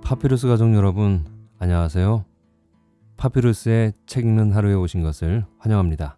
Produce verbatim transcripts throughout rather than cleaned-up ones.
파피루스 가족 여러분, 안녕하세요. 파피루스의 책 읽는 하루에 오신 것을 환영합니다.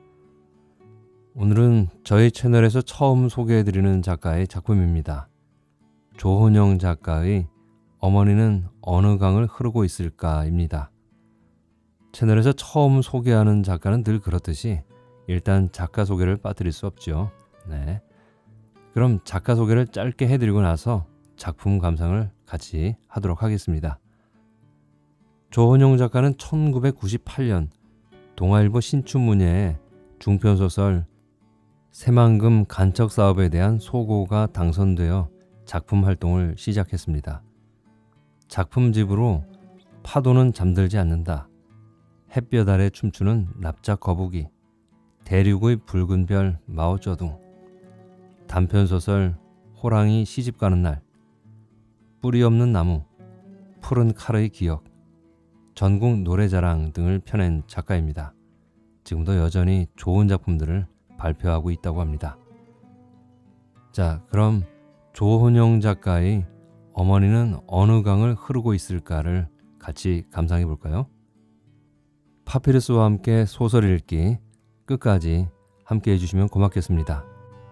오늘은 저희 채널에서 처음 소개해드리는 작가의 작품입니다. 조헌영 작가의 어머니는 어느 강을 흐르고 있을까입니다. 채널에서 처음 소개하는 작가는 늘 그렇듯이 일단 작가 소개를 빠뜨릴 수 없죠. 네. 그럼 작가 소개를 짧게 해드리고 나서 작품 감상을 같이 하도록 하겠습니다. 조헌영 작가는 천구백구십팔 년 동아일보 신춘문예에 중편소설 새만금 간척사업에 대한 소고가 당선되어 작품 활동을 시작했습니다. 작품집으로 파도는 잠들지 않는다, 햇볕 아래 춤추는 납작 거북이, 대륙의 붉은 별 마오쩌둥, 단편소설 호랑이 시집가는 날, 뿌리 없는 나무, 푸른 칼의 기억, 전국 노래자랑 등을 펴낸 작가입니다. 지금도 여전히 좋은 작품들을 발표하고 있다고 합니다. 자, 그럼 조헌영 작가의 어머니는 어느 강을 흐르고 있을까를 같이 감상해 볼까요? 파피루스와 함께 소설 읽기 끝까지 함께 해주시면 고맙겠습니다.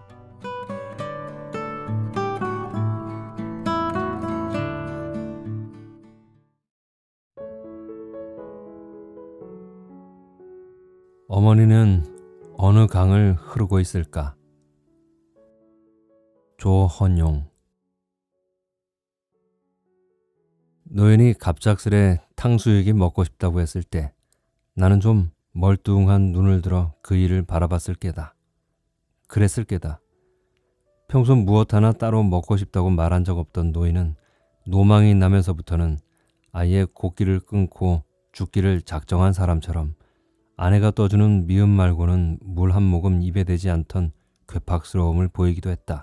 어머니는 어느 강을 흐르고 있을까? 조헌용. 노인이 갑작스레 탕수육이 먹고 싶다고 했을 때 나는 좀 멀뚱한 눈을 들어 그 일을 바라봤을 게다. 그랬을 게다. 평소 무엇 하나 따로 먹고 싶다고 말한 적 없던 노인은 노망이 나면서부터는 아예 곡기를 끊고 죽기를 작정한 사람처럼 아내가 떠주는 미음 말고는 물 한 모금 입에 대지 않던 괴팍스러움을 보이기도 했다.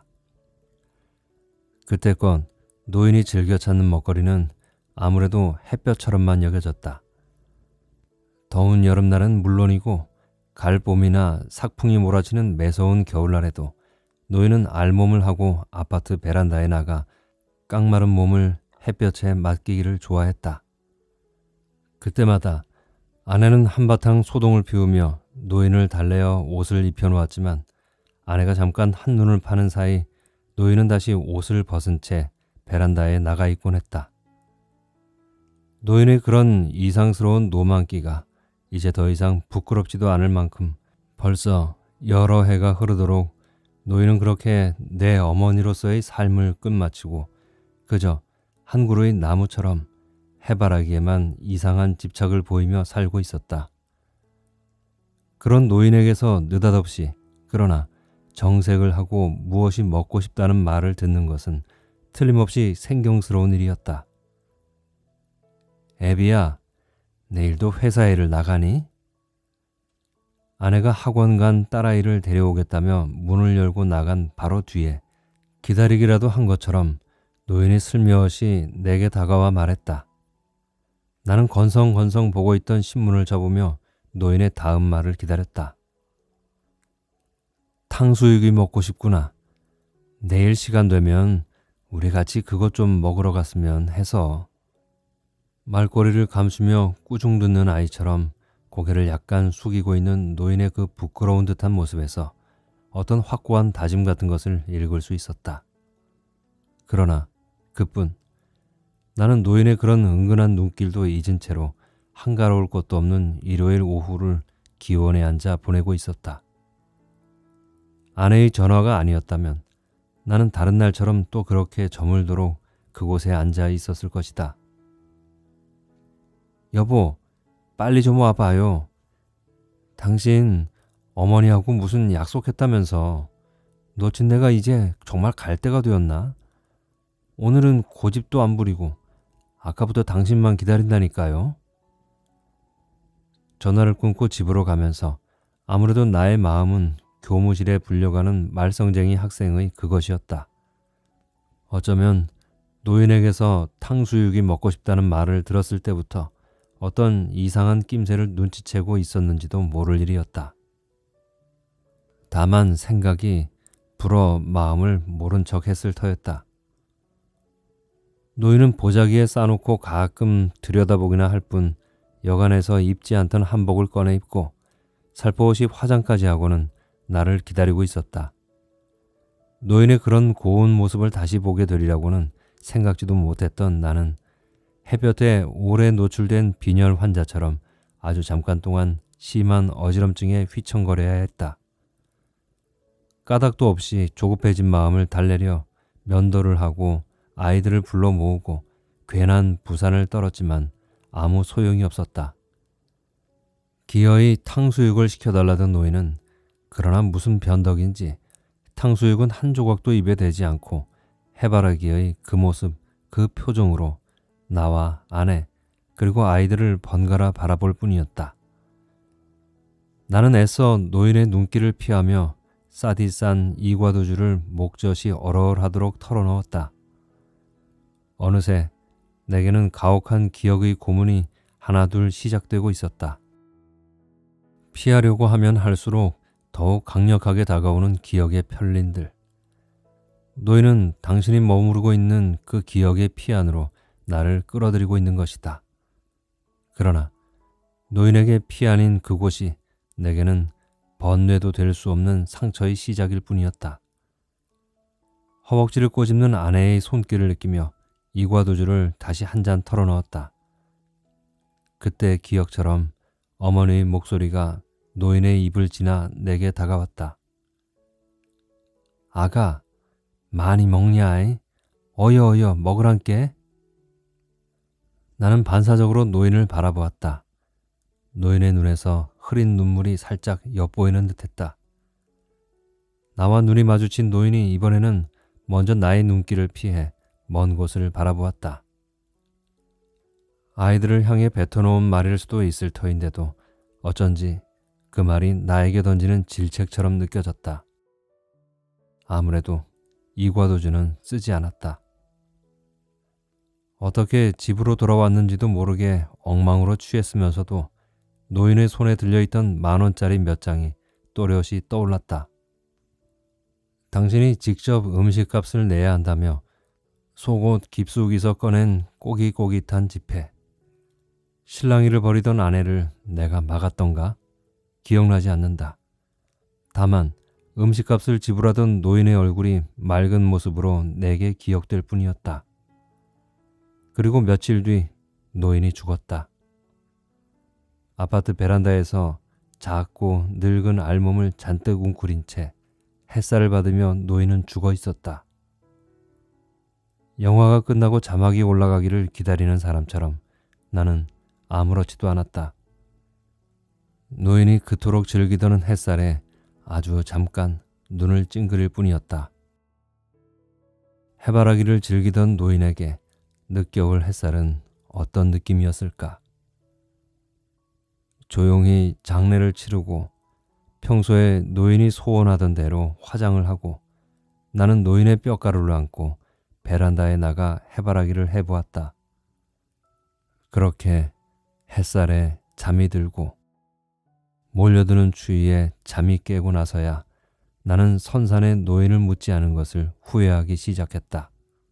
그때껏 노인이 즐겨 찾는 먹거리는 아무래도 햇볕처럼만 여겨졌다. 더운 여름날은 물론이고 갈봄이나 삭풍이 몰아치는 매서운 겨울날에도 노인은 알몸을 하고 아파트 베란다에 나가 깡마른 몸을 햇볕에 맡기기를 좋아했다. 그때마다 아내는 한바탕 소동을 피우며 노인을 달래어 옷을 입혀놓았지만 아내가 잠깐 한눈을 파는 사이 노인은 다시 옷을 벗은 채 베란다에 나가 있곤 했다. 노인의 그런 이상스러운 노망기가 이제 더 이상 부끄럽지도 않을 만큼 벌써 여러 해가 흐르도록 노인은 그렇게 내 어머니로서의 삶을 끝마치고 그저 한 그루의 나무처럼 해바라기에만 이상한 집착을 보이며 살고 있었다. 그런 노인에게서 느닷없이 그러나 정색을 하고 무엇이 먹고 싶다는 말을 듣는 것은 틀림없이 생경스러운 일이었다. 애비야, 내일도 회사 일을 나가니? 아내가 학원 간 딸아이를 데려오겠다며 문을 열고 나간 바로 뒤에 기다리기라도 한 것처럼 노인이 슬며시 내게 다가와 말했다. 나는 건성건성 보고 있던 신문을 접으며 노인의 다음 말을 기다렸다. 탕수육이 먹고 싶구나. 내일 시간 되면 우리 같이 그것 좀 먹으러 갔으면 해서. 말꼬리를 감추며 꾸중 듣는 아이처럼 고개를 약간 숙이고 있는 노인의 그 부끄러운 듯한 모습에서 어떤 확고한 다짐 같은 것을 읽을 수 있었다. 그러나 그뿐. 나는 노인의 그런 은근한 눈길도 잊은 채로 한가로울 것도 없는 일요일 오후를 기원에 앉아 보내고 있었다. 아내의 전화가 아니었다면 나는 다른 날처럼 또 그렇게 저물도록 그곳에 앉아 있었을 것이다. 여보, 빨리 좀 와봐요. 당신 어머니하고 무슨 약속했다면서. 놓친 내가 이제 정말 갈 때가 되었나? 오늘은 고집도 안 부리고 아까부터 당신만 기다린다니까요. 전화를 끊고 집으로 가면서 아무래도 나의 마음은 교무실에 불려가는 말썽쟁이 학생의 그것이었다. 어쩌면 노인에게서 탕수육이 먹고 싶다는 말을 들었을 때부터 어떤 이상한 낌새를 눈치채고 있었는지도 모를 일이었다. 다만 생각이 불어 마음을 모른 척 했을 터였다. 노인은 보자기에 싸놓고 가끔 들여다보기나 할 뿐 여간에서 입지 않던 한복을 꺼내 입고 살포시 화장까지 하고는 나를 기다리고 있었다. 노인의 그런 고운 모습을 다시 보게 되리라고는 생각지도 못했던 나는 햇볕에 오래 노출된 빈혈 환자처럼 아주 잠깐 동안 심한 어지럼증에 휘청거려야 했다. 까닭도 없이 조급해진 마음을 달래려 면도를 하고 아이들을 불러 모으고 괜한 부산을 떨었지만 아무 소용이 없었다. 기어이 탕수육을 시켜달라던 노인은 그러나 무슨 변덕인지 탕수육은 한 조각도 입에 대지 않고 해바라기의 그 모습, 그 표정으로 나와 아내 그리고 아이들을 번갈아 바라볼 뿐이었다. 나는 애써 노인의 눈길을 피하며 싸디 싼 이과도주를 목젖이 얼얼하도록 털어넣었다. 어느새 내게는 가혹한 기억의 고문이 하나둘 시작되고 있었다. 피하려고 하면 할수록 더욱 강력하게 다가오는 기억의 편린들. 노인은 당신이 머무르고 있는 그 기억의 피 안으로 나를 끌어들이고 있는 것이다. 그러나 노인에게 피 안인 그곳이 내게는 번뇌도 될 수 없는 상처의 시작일 뿐이었다. 허벅지를 꼬집는 아내의 손길을 느끼며 이과도주를 다시 한 잔 털어넣었다. 그때 기억처럼 어머니의 목소리가 노인의 입을 지나 내게 다가왔다. 아가, 많이 먹냐이? 어여 어여 먹으란께? 나는 반사적으로 노인을 바라보았다. 노인의 눈에서 흐린 눈물이 살짝 엿보이는 듯했다. 나와 눈이 마주친 노인이 이번에는 먼저 나의 눈길을 피해 먼 곳을 바라보았다. 아이들을 향해 뱉어놓은 말일 수도 있을 터인데도 어쩐지 그 말이 나에게 던지는 질책처럼 느껴졌다. 아무래도 이과도주는 쓰지 않았다. 어떻게 집으로 돌아왔는지도 모르게 엉망으로 취했으면서도 노인의 손에 들려있던 만원짜리 몇 장이 또렷이 떠올랐다. 당신이 직접 음식값을 내야 한다며 속옷 깁스욱에서 꺼낸 꼬깃꼬깃한 지폐. 실랑이를 벌이던 아내를 내가 막았던가? 기억나지 않는다. 다만 음식값을 지불하던 노인의 얼굴이 맑은 모습으로 내게 기억될 뿐이었다. 그리고 며칠 뒤 노인이 죽었다. 아파트 베란다에서 작고 늙은 알몸을 잔뜩 웅크린 채 햇살을 받으며 노인은 죽어 있었다. 영화가 끝나고 자막이 올라가기를 기다리는 사람처럼 나는 아무렇지도 않았다. 노인이 그토록 즐기던 햇살에 아주 잠깐 눈을 찡그릴 뿐이었다. 해바라기를 즐기던 노인에게 늦겨울 햇살은 어떤 느낌이었을까? 조용히 장례를 치르고 평소에 노인이 소원하던 대로 화장을 하고 나는 노인의 뼈가루를 안고 베란다에 나가 해바라기를 해보았다. 그렇게 햇살에 잠이 들고 몰려드는 추위에 잠이 깨고 나서야 나는 선산의 노인을 묻지 않은 것을 후회하기 시작했다.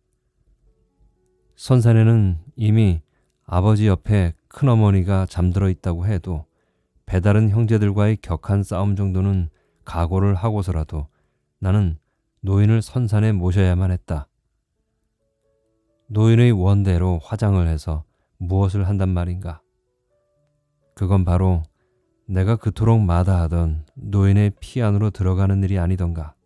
선산에는 이미 아버지 옆에 큰어머니가 잠들어 있다고 해도 배다른 형제들과의 격한 싸움 정도는 각오를 하고서라도 나는 노인을 선산에 모셔야만 했다. 노인의 원대로 화장을 해서 무엇을 한단 말인가? 그건 바로 내가 그토록 마다하던 노인의 피 안으로 들어가는 일이 아니던가.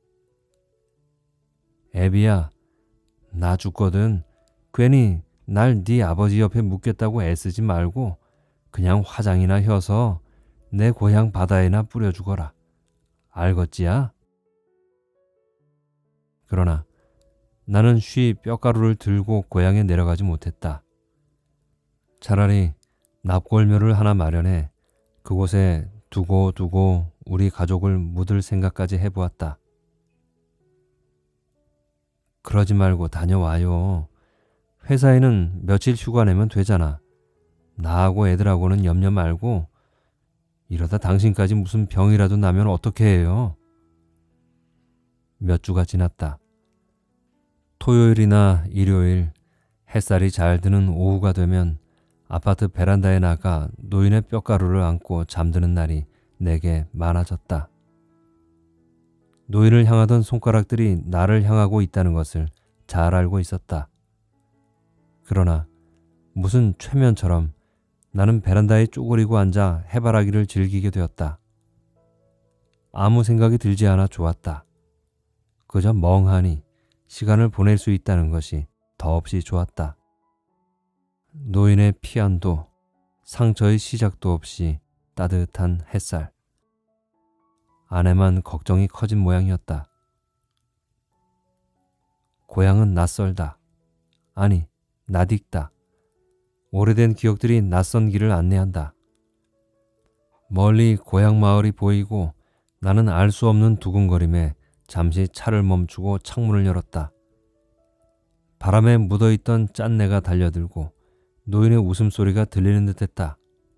애비야, 나 죽거든. 괜히 날 네 아버지 옆에 묻겠다고 애쓰지 말고 그냥 화장이나 혀서 내 고향 바다에나 뿌려주거라. 알겠지야? 그러나 나는 쉬 뼈가루를 들고 고향에 내려가지 못했다. 차라리 납골묘를 하나 마련해 그곳에 두고 두고 우리 가족을 묻을 생각까지 해보았다. 그러지 말고 다녀와요. 회사에는 며칠 휴가 내면 되잖아. 나하고 애들하고는 염려 말고 이러다 당신까지 무슨 병이라도 나면 어떻게 해요? 몇 주가 지났다. 토요일이나 일요일 햇살이 잘 드는 오후가 되면 아파트 베란다에 나가 노인의 뼈가루를 안고 잠드는 날이 내게 많아졌다. 노인을 향하던 손가락들이 나를 향하고 있다는 것을 잘 알고 있었다. 그러나 무슨 최면처럼 나는 베란다에 쪼그리고 앉아 해바라기를 즐기게 되었다. 아무 생각이 들지 않아 좋았다. 그저 멍하니 시간을 보낼 수 있다는 것이 더없이 좋았다. 노인의 피안도, 상처의 시작도 없이 따뜻한 햇살. 아내만 걱정이 커진 모양이었다. 고향은 낯설다. 아니, 낯익다. 오래된 기억들이 낯선 길을 안내한다. 멀리 고향 마을이 보이고 나는 알 수 없는 두근거림에 잠시 차를 멈추고 창문을 열었다. 바람에 묻어있던 짠내가 달려들고 노인의 웃음소리가 들리는 듯했다.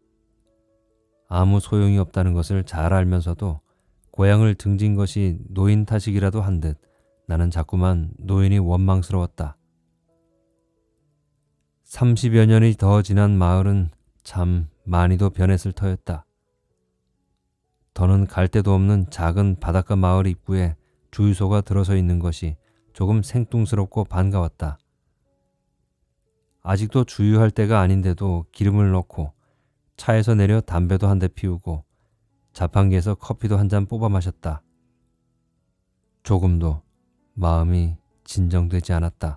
아무 소용이 없다는 것을 잘 알면서도 고향을 등진 것이 노인 탓이기라도 한 듯 나는 자꾸만 노인이 원망스러웠다. 삼십여 년이 더 지난 마을은 참 많이도 변했을 터였다. 더는 갈 데도 없는 작은 바닷가 마을 입구에 주유소가 들어서 있는 것이 조금 생뚱스럽고 반가웠다. 아직도 주유할 때가 아닌데도 기름을 넣고 차에서 내려 담배도 한 대 피우고 자판기에서 커피도 한 잔 뽑아 마셨다. 조금도 마음이 진정되지 않았다.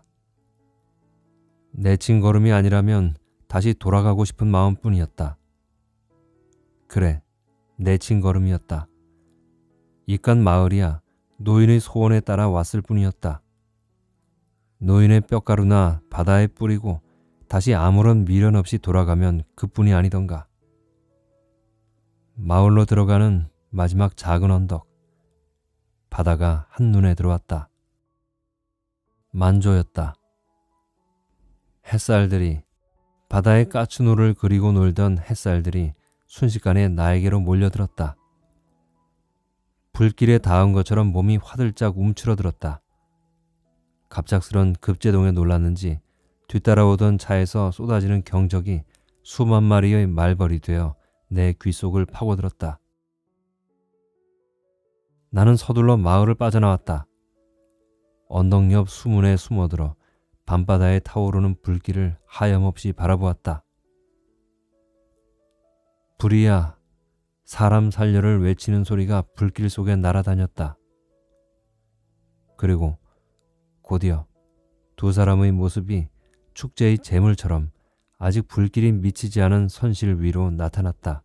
내친 걸음이 아니라면 다시 돌아가고 싶은 마음뿐이었다. 그래, 내친 걸음이었다. 이깟 마을이야 노인의 소원에 따라 왔을 뿐이었다. 노인의 뼈가루나 바다에 뿌리고 다시 아무런 미련 없이 돌아가면 그뿐이 아니던가. 마을로 들어가는 마지막 작은 언덕. 바다가 한눈에 들어왔다. 만조였다. 햇살들이, 바다의 까치노를 그리고 놀던 햇살들이 순식간에 나에게로 몰려들었다. 불길에 닿은 것처럼 몸이 화들짝 움츠러들었다. 갑작스런 급제동에 놀랐는지 뒤따라오던 차에서 쏟아지는 경적이 수만 마리의 말벌이 되어 내 귓속을 파고들었다. 나는 서둘러 마을을 빠져나왔다. 언덕 옆 수문에 숨어들어 밤바다에 타오르는 불길을 하염없이 바라보았다. 불이야, 사람 살려를 외치는 소리가 불길 속에 날아다녔다. 그리고 곧이어 두 사람의 모습이 축제의 재물처럼 아직 불길이 미치지 않은 선실 위로 나타났다.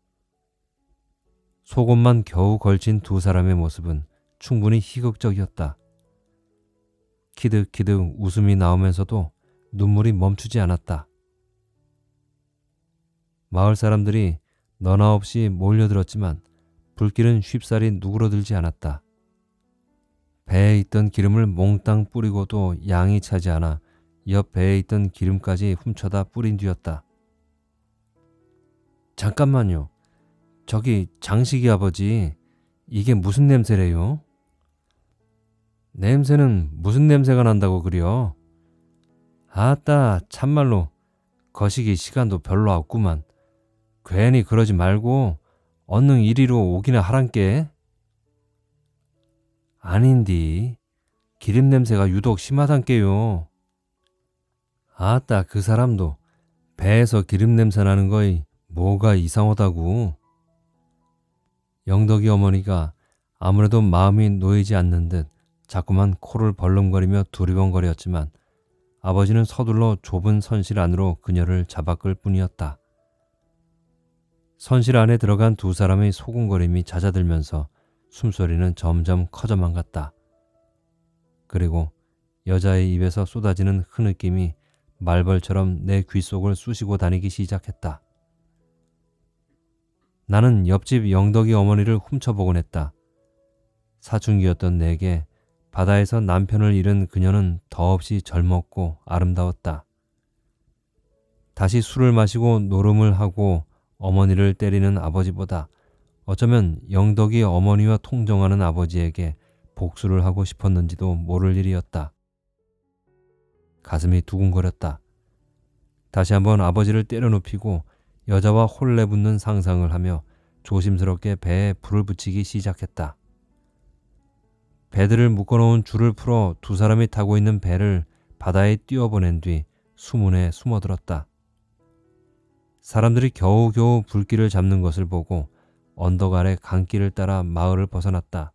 속옷만 겨우 걸친 두 사람의 모습은 충분히 희극적이었다. 키득키득 웃음이 나오면서도 눈물이 멈추지 않았다. 마을 사람들이 너나 없이 몰려들었지만 불길은 쉽사리 누그러들지 않았다. 배에 있던 기름을 몽땅 뿌리고도 양이 차지 않아 옆 배에 있던 기름까지 훔쳐다 뿌린 뒤였다. 잠깐만요. 저기 장식이 아버지, 이게 무슨 냄새래요? 냄새는 무슨 냄새가 난다고 그려? 아따, 참말로 거시기 시간도 별로 없구만. 괜히 그러지 말고 얼른 이리로 오기나 하란께. 아닌디, 기름 냄새가 유독 심하단께요. 아따, 그 사람도 배에서 기름 냄새 나는 거이 뭐가 이상하다고. 영덕이 어머니가 아무래도 마음이 놓이지 않는 듯 자꾸만 코를 벌렁거리며 두리번거렸지만 아버지는 서둘러 좁은 선실 안으로 그녀를 잡아끌 뿐이었다. 선실 안에 들어간 두 사람의 소곤거림이 잦아들면서 숨소리는 점점 커져만 갔다. 그리고 여자의 입에서 쏟아지는 흐느낌이 말벌처럼 내 귓속을 쑤시고 다니기 시작했다. 나는 옆집 영덕이 어머니를 훔쳐보곤 했다. 사춘기였던 내게 바다에서 남편을 잃은 그녀는 더없이 젊었고 아름다웠다. 다시 술을 마시고 노름을 하고 어머니를 때리는 아버지보다 어쩌면 영덕이 어머니와 통정하는 아버지에게 복수를 하고 싶었는지도 모를 일이었다. 가슴이 두근거렸다. 다시 한번 아버지를 때려눕히고 여자와 홀레붙는 상상을 하며 조심스럽게 배에 불을 붙이기 시작했다. 배들을 묶어놓은 줄을 풀어 두 사람이 타고 있는 배를 바다에 띄워보낸 뒤 수문에 숨어들었다. 사람들이 겨우겨우 불길을 잡는 것을 보고 언덕 아래 강길을 따라 마을을 벗어났다.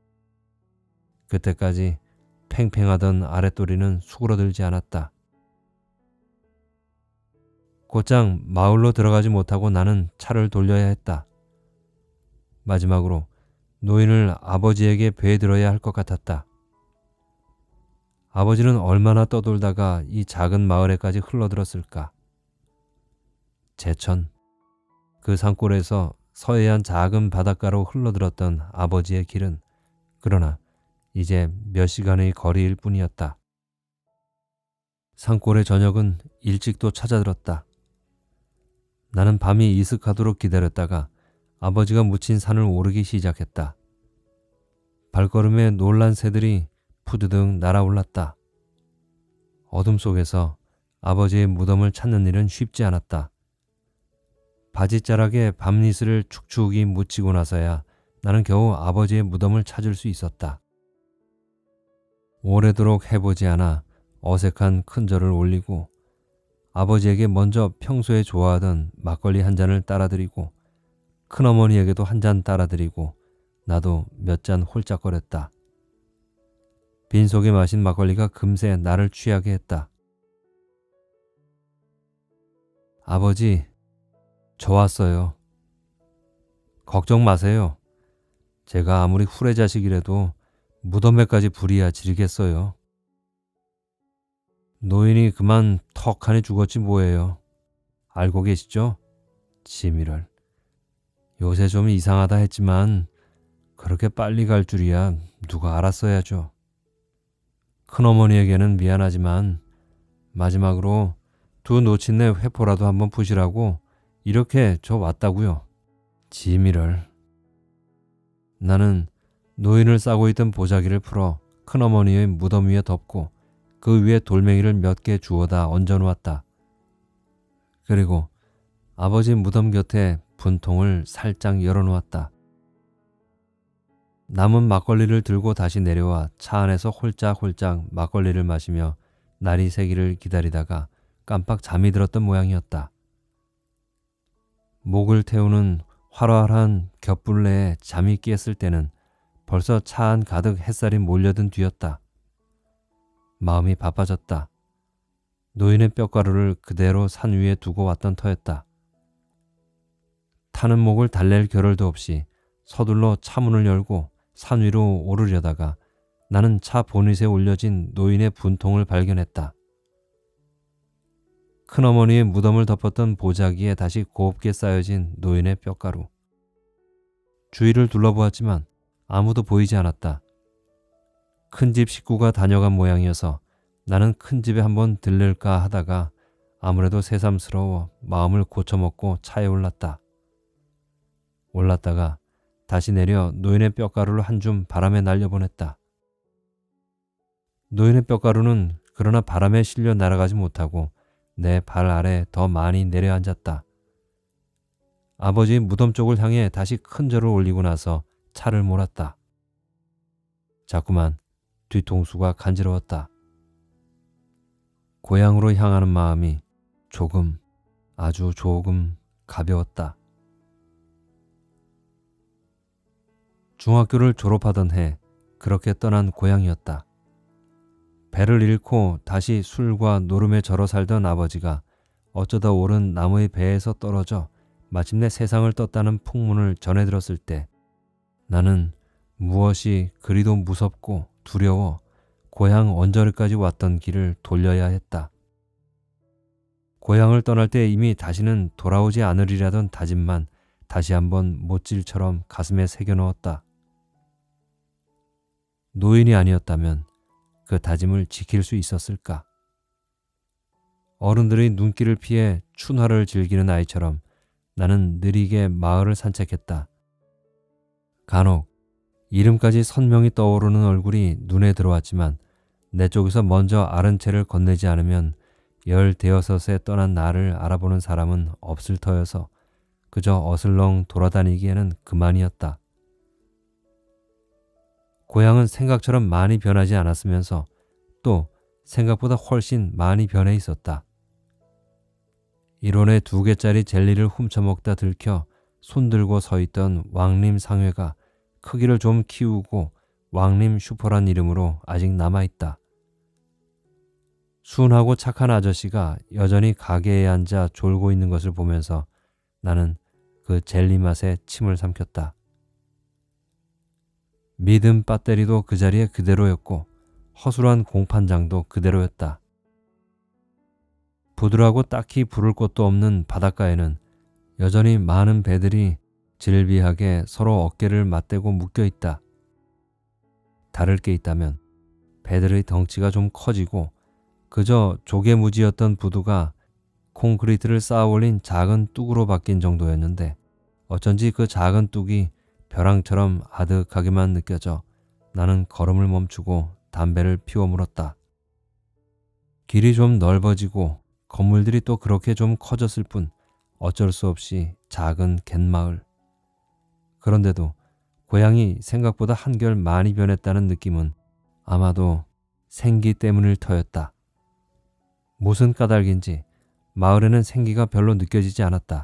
그때까지 팽팽하던 아랫도리는 수그러들지 않았다. 곧장 마을로 들어가지 못하고 나는 차를 돌려야 했다. 마지막으로 노인을 아버지에게 배에 들어야 할 것 같았다. 아버지는 얼마나 떠돌다가 이 작은 마을에까지 흘러들었을까. 제천, 그 산골에서 서해안 작은 바닷가로 흘러들었던 아버지의 길은 그러나 이제 몇 시간의 거리일 뿐이었다. 산골의 저녁은 일찍도 찾아들었다. 나는 밤이 이슥하도록 기다렸다가 아버지가 묻힌 산을 오르기 시작했다. 발걸음에 놀란 새들이 푸드득 날아올랐다. 어둠 속에서 아버지의 무덤을 찾는 일은 쉽지 않았다. 바지자락에 밤니스를 축축이 묻히고 나서야 나는 겨우 아버지의 무덤을 찾을 수 있었다. 오래도록 해보지 않아 어색한 큰절을 올리고 아버지에게 먼저 평소에 좋아하던 막걸리 한 잔을 따라드리고 큰어머니에게도 한 잔 따라드리고 나도 몇 잔 홀짝거렸다. 빈속에 마신 막걸리가 금세 나를 취하게 했다. 아버지, 저 왔어요. 걱정 마세요. 제가 아무리 후레자식이라도 무덤에까지 불이야 지르겠어요. 노인이 그만 턱하니 죽었지 뭐예요. 알고 계시죠? 지미를. 요새 좀 이상하다 했지만 그렇게 빨리 갈 줄이야 누가 알았어야죠. 큰어머니에게는 미안하지만 마지막으로 두 노친네 회포라도 한번 푸시라고 이렇게 저 왔다고요. 지미를. 나는 노인을 싸고 있던 보자기를 풀어 큰어머니의 무덤 위에 덮고 그 위에 돌멩이를 몇 개 주워다 얹어놓았다. 그리고 아버지 무덤 곁에 분통을 살짝 열어놓았다. 남은 막걸리를 들고 다시 내려와 차 안에서 홀짝홀짝 막걸리를 마시며 날이 새기를 기다리다가 깜빡 잠이 들었던 모양이었다. 목을 태우는 활활한 겹불내에 잠이 깼을 때는 벌써 차 안 가득 햇살이 몰려든 뒤였다. 마음이 바빠졌다. 노인의 뼈가루를 그대로 산 위에 두고 왔던 터였다. 타는 목을 달랠 겨를도 없이 서둘러 차문을 열고 산 위로 오르려다가 나는 차 보닛에 올려진 노인의 분통을 발견했다. 큰어머니의 무덤을 덮었던 보자기에 다시 곱게 쌓여진 노인의 뼈가루. 주위를 둘러보았지만 아무도 보이지 않았다. 큰 집 식구가 다녀간 모양이어서 나는 큰 집에 한번 들를까 하다가 아무래도 새삼스러워 마음을 고쳐먹고 차에 올랐다. 올랐다가 다시 내려 노인의 뼈가루를 한 줌 바람에 날려보냈다. 노인의 뼈가루는 그러나 바람에 실려 날아가지 못하고 내 발 아래 더 많이 내려앉았다. 아버지 무덤 쪽을 향해 다시 큰 절을 올리고 나서 차를 몰았다. 자꾸만 뒤통수가 간지러웠다. 고향으로 향하는 마음이 조금, 아주 조금 가벼웠다. 중학교를 졸업하던 해 그렇게 떠난 고향이었다. 배를 잃고 다시 술과 노름에 절어 살던 아버지가 어쩌다 오른 나무의 배에서 떨어져 마침내 세상을 떴다는 풍문을 전해들었을 때 나는 무엇이 그리도 무섭고 두려워 고향 언저리까지 왔던 길을 돌려야 했다. 고향을 떠날 때 이미 다시는 돌아오지 않으리라던 다짐만 다시 한번 못질처럼 가슴에 새겨 넣었다. 노인이 아니었다면 그 다짐을 지킬 수 있었을까? 어른들의 눈길을 피해 춘화를 즐기는 아이처럼 나는 느리게 마을을 산책했다. 간혹 이름까지 선명히 떠오르는 얼굴이 눈에 들어왔지만 내 쪽에서 먼저 아른 채를 건네지 않으면 열대여섯에 떠난 나를 알아보는 사람은 없을 터여서 그저 어슬렁 돌아다니기에는 그만이었다. 고향은 생각처럼 많이 변하지 않았으면서 또 생각보다 훨씬 많이 변해 있었다. 일원에 두 개짜리 젤리를 훔쳐먹다 들켜 손들고 서 있던 왕림 상회가 크기를 좀 키우고 왕림 슈퍼란 이름으로 아직 남아있다. 순하고 착한 아저씨가 여전히 가게에 앉아 졸고 있는 것을 보면서 나는 그 젤리 맛에 침을 삼켰다. 믿음 배터리도 그 자리에 그대로였고 허술한 공판장도 그대로였다. 부두라고 딱히 부를 곳도 없는 바닷가에는 여전히 많은 배들이 질비하게 서로 어깨를 맞대고 묶여 있다. 다를 게 있다면 배들의 덩치가 좀 커지고 그저 조개무지였던 부두가 콘크리트를 쌓아 올린 작은 뚝으로 바뀐 정도였는데 어쩐지 그 작은 뚝이 벼랑처럼 아득하게만 느껴져 나는 걸음을 멈추고 담배를 피워 물었다. 길이 좀 넓어지고 건물들이 또 그렇게 좀 커졌을 뿐 어쩔 수 없이 작은 갯마을. 그런데도 고향이 생각보다 한결 많이 변했다는 느낌은 아마도 생기 때문일 터였다. 무슨 까닭인지 마을에는 생기가 별로 느껴지지 않았다.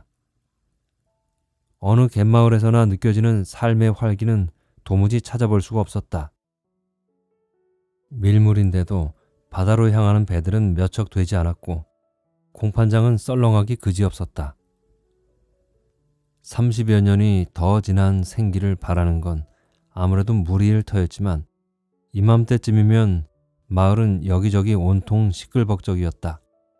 어느 갯마을에서나 느껴지는 삶의 활기는 도무지 찾아볼 수가 없었다. 밀물인데도 바다로 향하는 배들은 몇 척 되지 않았고 공판장은 썰렁하기 그지없었다. 삼십여 년이 더 지난 생기를 바라는 건 아무래도 무리일 터였지만 이맘때쯤이면 마을은 여기저기 온통 시끌벅적이었다.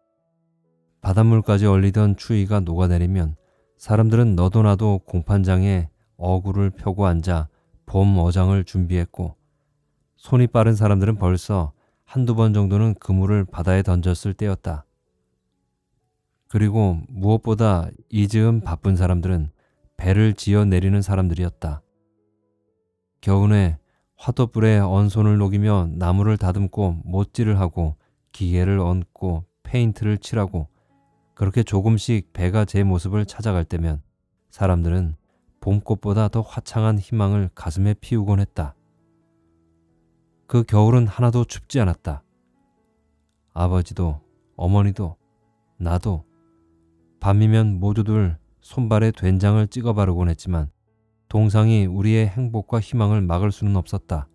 바닷물까지 얼리던 추위가 녹아내리면 사람들은 너도 나도 공판장에 어구를 펴고 앉아 봄 어장을 준비했고 손이 빠른 사람들은 벌써 한두 번 정도는 그물을 바다에 던졌을 때였다. 그리고 무엇보다 이 즈음 바쁜 사람들은 배를 지어 내리는 사람들이었다. 겨우내 화돛불에 언손을 녹이며 나무를 다듬고 못질을 하고 기계를 얹고 페인트를 칠하고 그렇게 조금씩 배가 제 모습을 찾아갈 때면 사람들은 봄꽃보다 더 화창한 희망을 가슴에 피우곤 했다. 그 겨울은 하나도 춥지 않았다. 아버지도 어머니도 나도 밤이면 모두들 손발에 된장을 찍어 바르곤 했지만 동상이 우리의 행복과 희망을 막을 수는 없었다.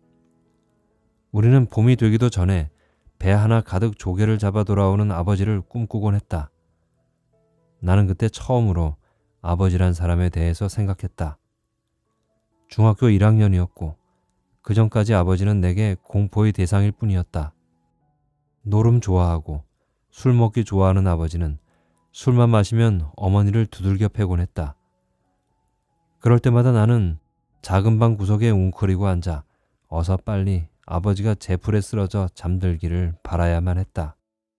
우리는 봄이 되기도 전에 배 하나 가득 조개를 잡아 돌아오는 아버지를 꿈꾸곤 했다. 나는 그때 처음으로 아버지란 사람에 대해서 생각했다. 중학교 일 학년이었고 그 전까지 아버지는 내게 공포의 대상일 뿐이었다. 노름 좋아하고 술 먹기 좋아하는 아버지는 술만 마시면 어머니를 두들겨 패곤 했다. 그럴 때마다 나는 작은 방 구석에 웅크리고 앉아 어서 빨리 아버지가 제풀에 쓰러져 잠들기를 바라야만 했다.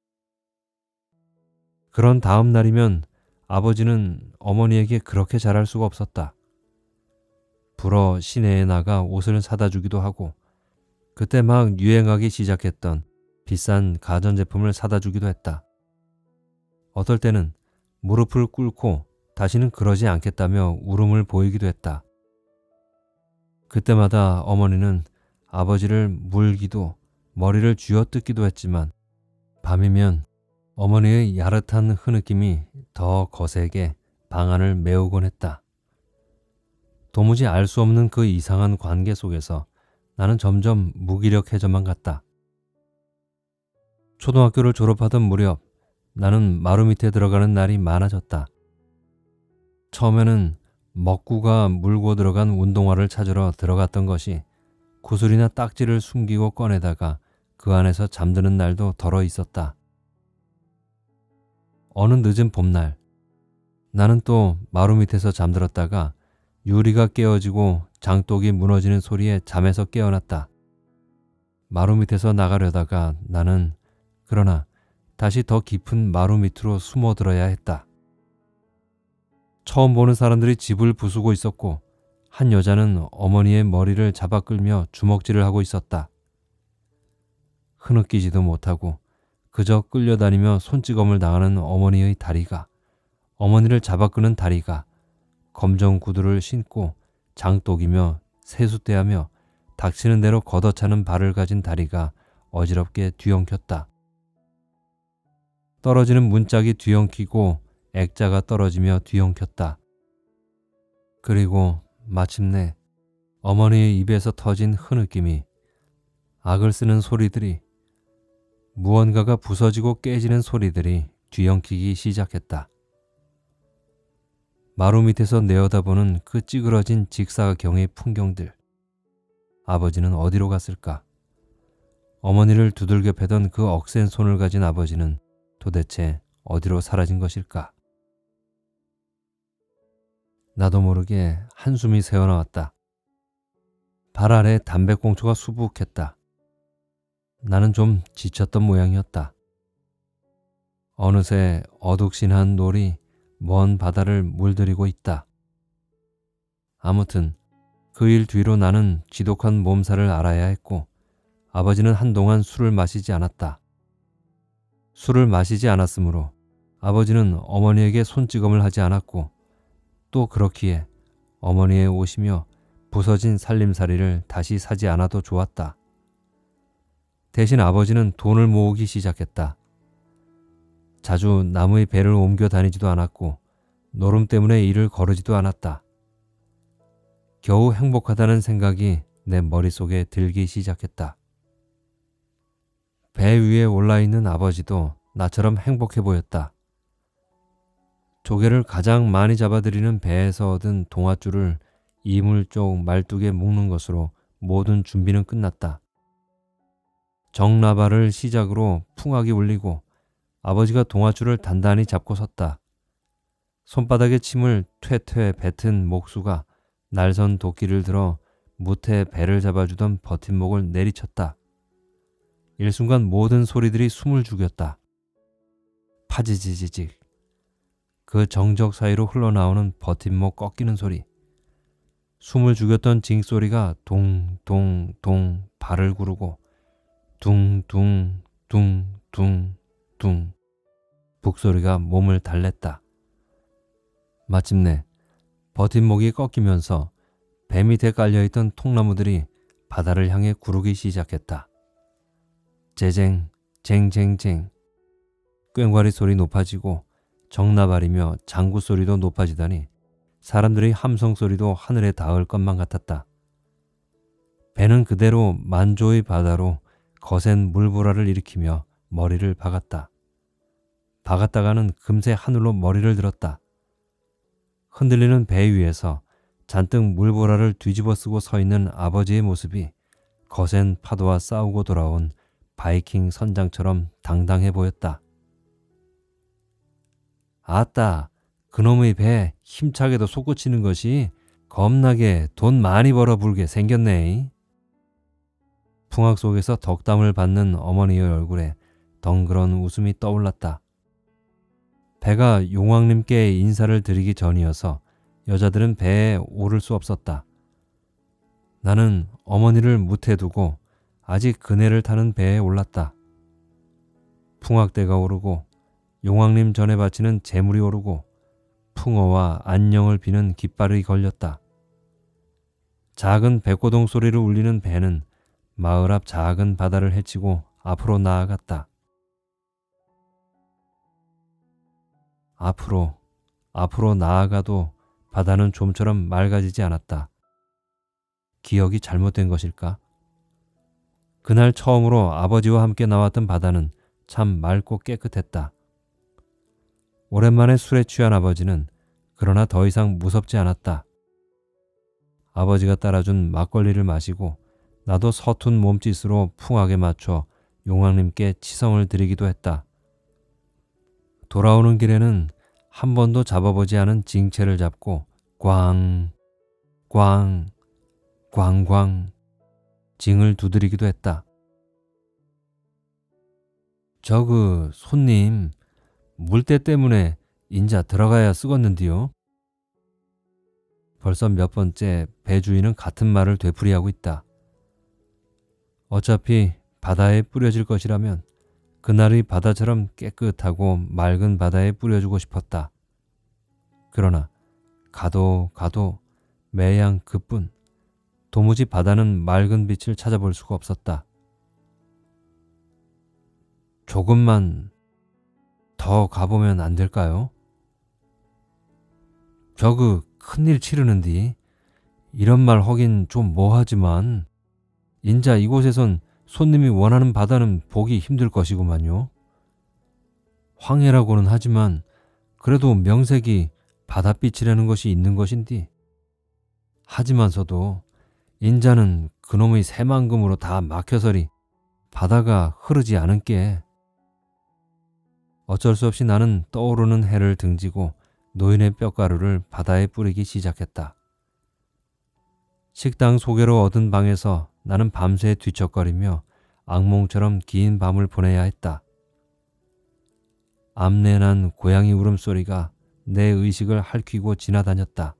그런 다음 날이면 아버지는 어머니에게 그렇게 잘할 수가 없었다. 불어 시내에 나가 옷을 사다 주기도 하고 그때 막 유행하기 시작했던 비싼 가전제품을 사다 주기도 했다. 어떨 때는 무릎을 꿇고 다시는 그러지 않겠다며 울음을 보이기도 했다. 그때마다 어머니는 아버지를 물기도 머리를 쥐어뜯기도 했지만 밤이면 어머니의 야릇한 흐느낌이 더 거세게 방안을 메우곤 했다. 도무지 알 수 없는 그 이상한 관계 속에서 나는 점점 무기력해져만 갔다. 초등학교를 졸업하던 무렵 나는 마루 밑에 들어가는 날이 많아졌다. 처음에는 먹구가 물고 들어간 운동화를 찾으러 들어갔던 것이 구슬이나 딱지를 숨기고 꺼내다가 그 안에서 잠드는 날도 덜어 있었다. 어느 늦은 봄날 나는 또 마루 밑에서 잠들었다가 유리가 깨어지고 장독이 무너지는 소리에 잠에서 깨어났다. 마루 밑에서 나가려다가 나는 그러나 다시 더 깊은 마루 밑으로 숨어들어야 했다. 처음 보는 사람들이 집을 부수고 있었고 한 여자는 어머니의 머리를 잡아 끌며 주먹질을 하고 있었다. 흐느끼지도 못하고 그저 끌려다니며 손찌검을 당하는 어머니의 다리가, 어머니를 잡아 끄는 다리가, 검정 구두를 신고 장독이며 세숫대하며 닥치는 대로 걷어차는 발을 가진 다리가 어지럽게 뒤엉켰다. 떨어지는 문짝이 뒤엉키고 액자가 떨어지며 뒤엉켰다. 그리고 마침내 어머니의 입에서 터진 흐느낌이, 악을 쓰는 소리들이, 무언가가 부서지고 깨지는 소리들이 뒤엉키기 시작했다. 마루 밑에서 내어다보는 그 찌그러진 직사각형의 풍경들. 아버지는 어디로 갔을까? 어머니를 두들겨 패던 그 억센 손을 가진 아버지는 도대체 어디로 사라진 것일까? 나도 모르게 한숨이 새어나왔다. 발 아래 담배꽁초가 수북했다. 나는 좀 지쳤던 모양이었다. 어느새 어둑신한 놀이 먼 바다를 물들이고 있다. 아무튼 그 일 뒤로 나는 지독한 몸살을 앓아야 했고, 아버지는 한동안 술을 마시지 않았다. 술을 마시지 않았으므로 아버지는 어머니에게 손찌검을 하지 않았고, 또 그렇기에 어머니의 옷이며 부서진 살림살이를 다시 사지 않아도 좋았다. 대신 아버지는 돈을 모으기 시작했다. 자주 남의 배를 옮겨 다니지도 않았고 노름 때문에 일을 거르지도 않았다. 겨우 행복하다는 생각이 내 머릿속에 들기 시작했다. 배 위에 올라있는 아버지도 나처럼 행복해 보였다. 조개를 가장 많이 잡아들이는 배에서 얻은 동아줄을 이물 쪽 말뚝에 묶는 것으로 모든 준비는 끝났다. 정나발을 시작으로 풍악이 울리고 아버지가 동아줄을 단단히 잡고 섰다. 손바닥에 침을 퇴퇴 뱉은 목수가 날선 도끼를 들어 무태 배를 잡아주던 버팀목을 내리쳤다. 일순간 모든 소리들이 숨을 죽였다. 파지지지직. 그 정적 사이로 흘러나오는 버팀목 꺾이는 소리. 숨을 죽였던 징소리가 동동동 발을 구르고 둥둥둥둥둥 북소리가 몸을 달랬다. 마침내 버팀목이 꺾이면서 배 밑에 깔려있던 통나무들이 바다를 향해 구르기 시작했다. 재쟁, 쟁쟁쟁. 꽹과리 소리 높아지고 정나발이며 장구 소리도 높아지다니 사람들의 함성 소리도 하늘에 닿을 것만 같았다. 배는 그대로 만조의 바다로 거센 물보라를 일으키며 머리를 박았다. 박았다가는 금세 하늘로 머리를 들었다. 흔들리는 배 위에서 잔뜩 물보라를 뒤집어 쓰고 서 있는 아버지의 모습이 거센 파도와 싸우고 돌아온 바이킹 선장처럼 당당해 보였다. 아따, 그놈의 배 힘차게도 솟구치는 것이 겁나게 돈 많이 벌어 불게 생겼네. 풍악 속에서 덕담을 받는 어머니의 얼굴에 덩그런 웃음이 떠올랐다. 배가 용왕님께 인사를 드리기 전이어서 여자들은 배에 오를 수 없었다. 나는 어머니를 묻해 두고 아직 그네를 타는 배에 올랐다. 풍악대가 오르고 용왕님 전에 바치는 재물이 오르고 풍어와 안녕을 비는 깃발이 걸렸다. 작은 백고동 소리를 울리는 배는 마을 앞 작은 바다를 헤치고 앞으로 나아갔다. 앞으로, 앞으로 나아가도 바다는 좀처럼 맑아지지 않았다. 기억이 잘못된 것일까? 그날 처음으로 아버지와 함께 나왔던 바다는 참 맑고 깨끗했다. 오랜만에 술에 취한 아버지는 그러나 더 이상 무섭지 않았다. 아버지가 따라준 막걸리를 마시고 나도 서툰 몸짓으로 풍악에 맞춰 용왕님께 치성을 드리기도 했다. 돌아오는 길에는 한 번도 잡아보지 않은 징채를 잡고 꽝, 꽝, 꽝꽝 징을 두드리기도 했다. 저그 손님, 물때 때문에 인자 들어가야 쓰겄는디요. 벌써 몇 번째 배 주인은 같은 말을 되풀이하고 있다. 어차피 바다에 뿌려질 것이라면 그날의 바다처럼 깨끗하고 맑은 바다에 뿌려주고 싶었다. 그러나 가도 가도 매양 그뿐 도무지 바다는 맑은 빛을 찾아볼 수가 없었다. 조금만 더 가보면 안 될까요? 저그 큰일 치르는디 이런 말 하긴 좀 뭐하지만 인자 이곳에선 손님이 원하는 바다는 보기 힘들 것이구만요. 황해라고는 하지만 그래도 명색이 바닷빛이라는 것이 있는 것인디. 하지만서도 인자는 그놈의 새만금으로 다 막혀서리 바다가 흐르지 않은께. 어쩔 수 없이 나는 떠오르는 해를 등지고 노인의 뼈가루를 바다에 뿌리기 시작했다. 식당 소개로 얻은 방에서 나는 밤새 뒤척거리며 악몽처럼 긴 밤을 보내야 했다. 암내난 고양이 울음소리가 내 의식을 핥히고 지나다녔다.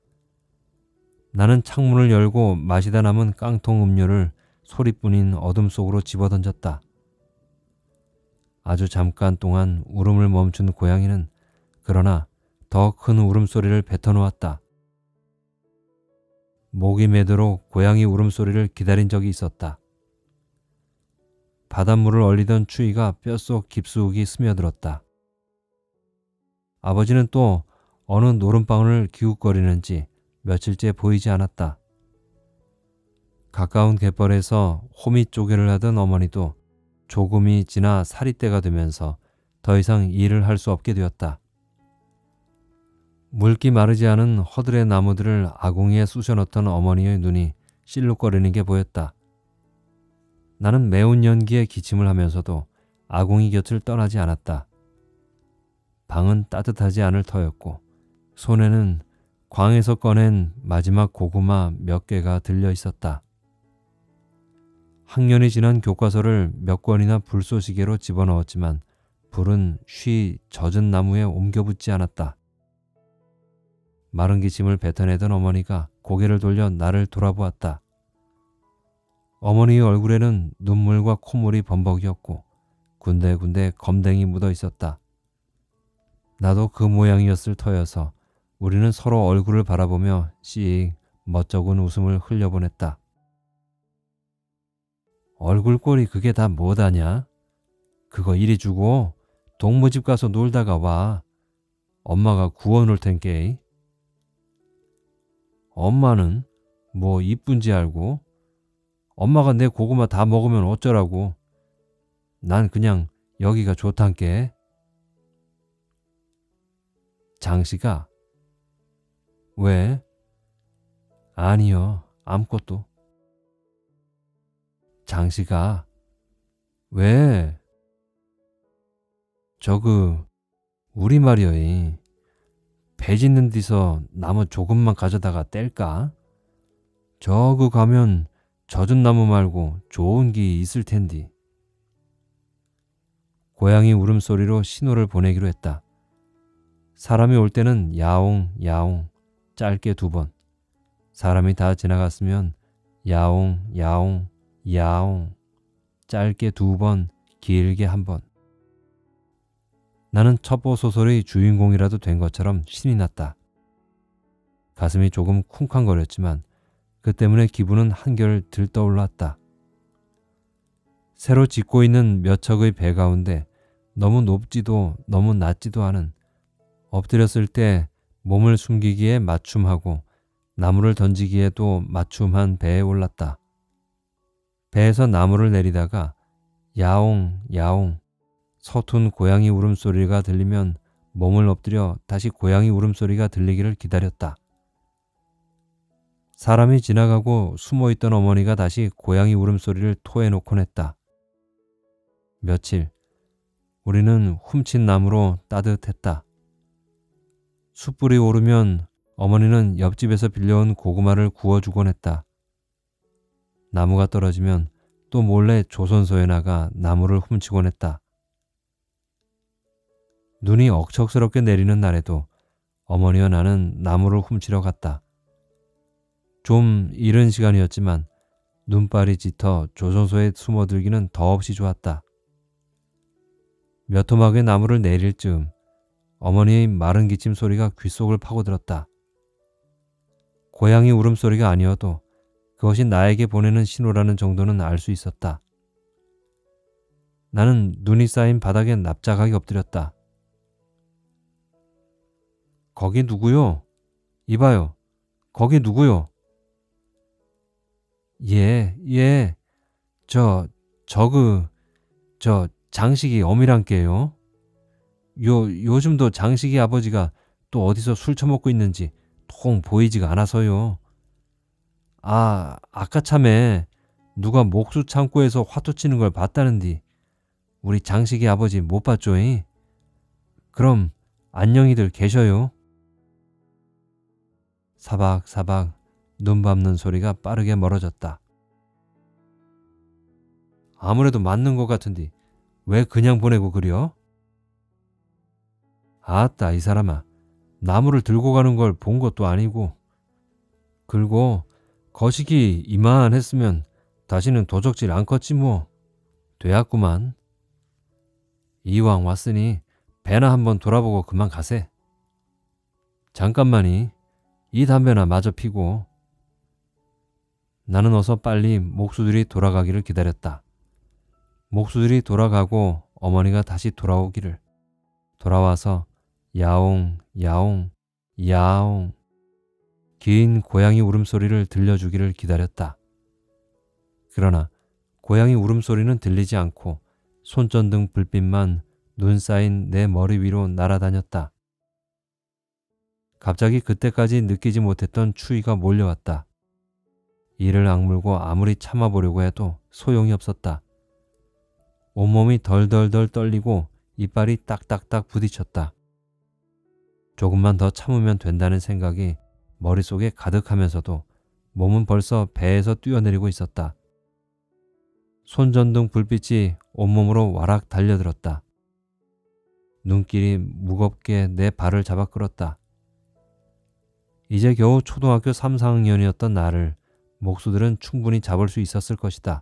나는 창문을 열고 마시다 남은 깡통 음료를 소리뿐인 어둠 속으로 집어던졌다. 아주 잠깐 동안 울음을 멈춘 고양이는 그러나 더 큰 울음소리를 뱉어놓았다. 목이 매도록 고양이 울음소리를 기다린 적이 있었다. 바닷물을 얼리던 추위가 뼛속 깊숙이 스며들었다. 아버지는 또 어느 노름방울을 기웃거리는지 며칠째 보이지 않았다. 가까운 갯벌에서 호미 쪼개를 하던 어머니도 조금이 지나 사리때가 되면서 더 이상 일을 할 수 없게 되었다. 물기 마르지 않은 허들의 나무들을 아궁이에 쑤셔넣던 어머니의 눈이 실룩거리는 게 보였다. 나는 매운 연기에 기침을 하면서도 아궁이 곁을 떠나지 않았다. 방은 따뜻하지 않을 터였고 손에는 광에서 꺼낸 마지막 고구마 몇 개가 들려 있었다. 학년이 지난 교과서를 몇 권이나 불쏘시개로 집어넣었지만 불은 쉬 젖은 나무에 옮겨붙지 않았다. 마른 기침을 뱉어내던 어머니가 고개를 돌려 나를 돌아보았다. 어머니의 얼굴에는 눈물과 콧물이 범벅이었고 군데군데 검댕이 묻어 있었다. 나도 그 모양이었을 터여서 우리는 서로 얼굴을 바라보며 씩 멋쩍은 웃음을 흘려보냈다. 얼굴꼴이 그게 다 뭐다냐? 그거 이리 주고 동무집 가서 놀다가 와. 엄마가 구워놓을 텐께. 엄마는 뭐 이쁜지 알고? 엄마가 내 고구마 다 먹으면 어쩌라고? 난 그냥 여기가 좋단께. 장씨가 왜? 아니요, 아무것도. 장씨가 왜? 저그 우리 말이여이. 배 짓는 데서 나무 조금만 가져다가 뗄까? 저그 가면 젖은 나무 말고 좋은 기 있을 텐디. 고양이 울음소리로 신호를 보내기로 했다. 사람이 올 때는 야옹 야옹 짧게 두 번, 사람이 다 지나갔으면 야옹 야옹 야옹 짧게 두 번, 길게 한 번. 나는 첩보소설의 주인공이라도 된 것처럼 신이 났다. 가슴이 조금 쿵쾅거렸지만 그 때문에 기분은 한결 들떠올랐다. 새로 짓고 있는 몇 척의 배 가운데 너무 높지도 너무 낮지도 않은, 엎드렸을 때 몸을 숨기기에 맞춤하고 나무를 던지기에도 맞춤한 배에 올랐다. 배에서 나무를 내리다가 야옹 야옹 서툰 고양이 울음소리가 들리면 몸을 엎드려 다시 고양이 울음소리가 들리기를 기다렸다. 사람이 지나가고 숨어있던 어머니가 다시 고양이 울음소리를 토해놓곤 했다. 며칠 우리는 훔친 나무로 따뜻했다. 숯불이 오르면 어머니는 옆집에서 빌려온 고구마를 구워주곤 했다. 나무가 떨어지면 또 몰래 조선소에 나가 나무를 훔치곤 했다. 눈이 억척스럽게 내리는 날에도 어머니와 나는 나무를 훔치러 갔다. 좀 이른 시간이었지만 눈발이 짙어 조선소에 숨어들기는 더없이 좋았다. 몇 토막의 나무를 내릴 즈음 어머니의 마른 기침 소리가 귓속을 파고들었다. 고양이 울음소리가 아니어도 그것이 나에게 보내는 신호라는 정도는 알 수 있었다. 나는 눈이 쌓인 바닥에 납작하게 엎드렸다. 거기 누구요? 이봐요. 거기 누구요? 예, 예. 저, 저그, 저 장식이 어미랑께요. 요, 요즘도 장식이 아버지가 또 어디서 술 처먹고 있는지 통 보이지가 않아서요. 아, 아까 참에 누가 목수 창고에서 화투 치는 걸 봤다는디 우리 장식이 아버지 못 봤죠이? 그럼 안녕히들 계셔요. 사박사박 눈 밟는 소리가 빠르게 멀어졌다. 아무래도 맞는 것 같은데 왜 그냥 보내고 그려? 아따 이 사람아, 나무를 들고 가는 걸 본 것도 아니고. 그리고 거시기 이만했으면 다시는 도적질 안 컸지 뭐. 되었구만. 이왕 왔으니 배나 한번 돌아보고 그만 가세. 잠깐만이 이 담배나 마저 피고. 나는 어서 빨리 목수들이 돌아가기를 기다렸다. 목수들이 돌아가고 어머니가 다시 돌아오기를. 돌아와서 야옹 야옹 야옹 긴 고양이 울음소리를 들려주기를 기다렸다. 그러나 고양이 울음소리는 들리지 않고 손전등 불빛만 눈 쌓인 내 머리 위로 날아다녔다. 갑자기 그때까지 느끼지 못했던 추위가 몰려왔다. 이를 악물고 아무리 참아보려고 해도 소용이 없었다. 온몸이 덜덜덜 떨리고 이빨이 딱딱딱 부딪혔다. 조금만 더 참으면 된다는 생각이 머릿속에 가득하면서도 몸은 벌써 배에서 뛰어내리고 있었다. 손전등 불빛이 온몸으로 와락 달려들었다. 눈길이 무겁게 내 발을 잡아 끌었다. 이제 겨우 초등학교 삼, 사 학년이었던 나를 목수들은 충분히 잡을 수 있었을 것이다.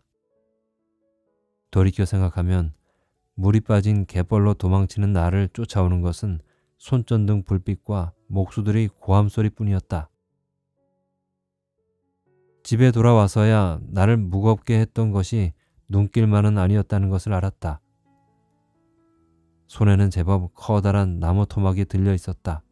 돌이켜 생각하면 물이 빠진 갯벌로 도망치는 나를 쫓아오는 것은 손전등 불빛과 목수들의 고함 소리뿐이었다. 집에 돌아와서야 나를 무겁게 했던 것이 눈길만은 아니었다는 것을 알았다. 손에는 제법 커다란 나무 토막이 들려 있었다.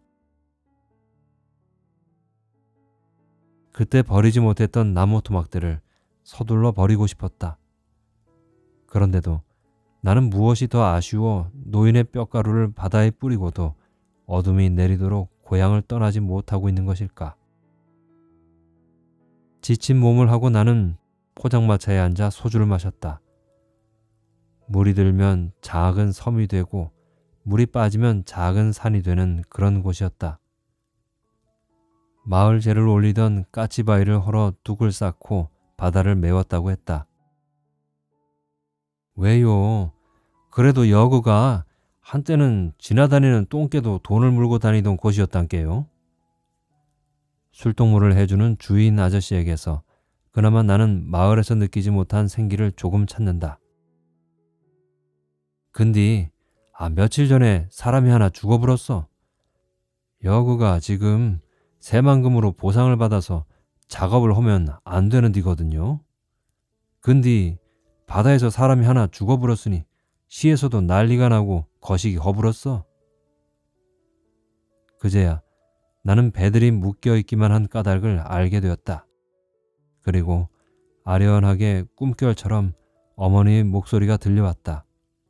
그때 버리지 못했던 나무 토막들을 서둘러 버리고 싶었다. 그런데도 나는 무엇이 더 아쉬워 노인의 뼈가루를 바다에 뿌리고도 어둠이 내리도록 고향을 떠나지 못하고 있는 것일까? 지친 몸을 하고 나는 포장마차에 앉아 소주를 마셨다. 물이 들면 작은 섬이 되고 물이 빠지면 작은 산이 되는 그런 곳이었다. 마을재를 올리던 까치바위를 헐어 둑을 쌓고 바다를 메웠다고 했다. 왜요? 그래도 여그가 한때는 지나다니는 똥개도 돈을 물고 다니던 곳이었단께요. 술동무를 해주는 주인 아저씨에게서 그나마 나는 마을에서 느끼지 못한 생기를 조금 찾는다. 근디 아 며칠 전에 사람이 하나 죽어버렸어. 여그가 지금 새만금으로 보상을 받아서 작업을 하면 안 되는 디거든요. 근디 바다에서 사람이 하나 죽어버렸으니 시에서도 난리가 나고 거시기 허불었어. 그제야 나는 배들이 묶여있기만 한 까닭을 알게 되었다. 그리고 아련하게 꿈결처럼 어머니의 목소리가 들려왔다.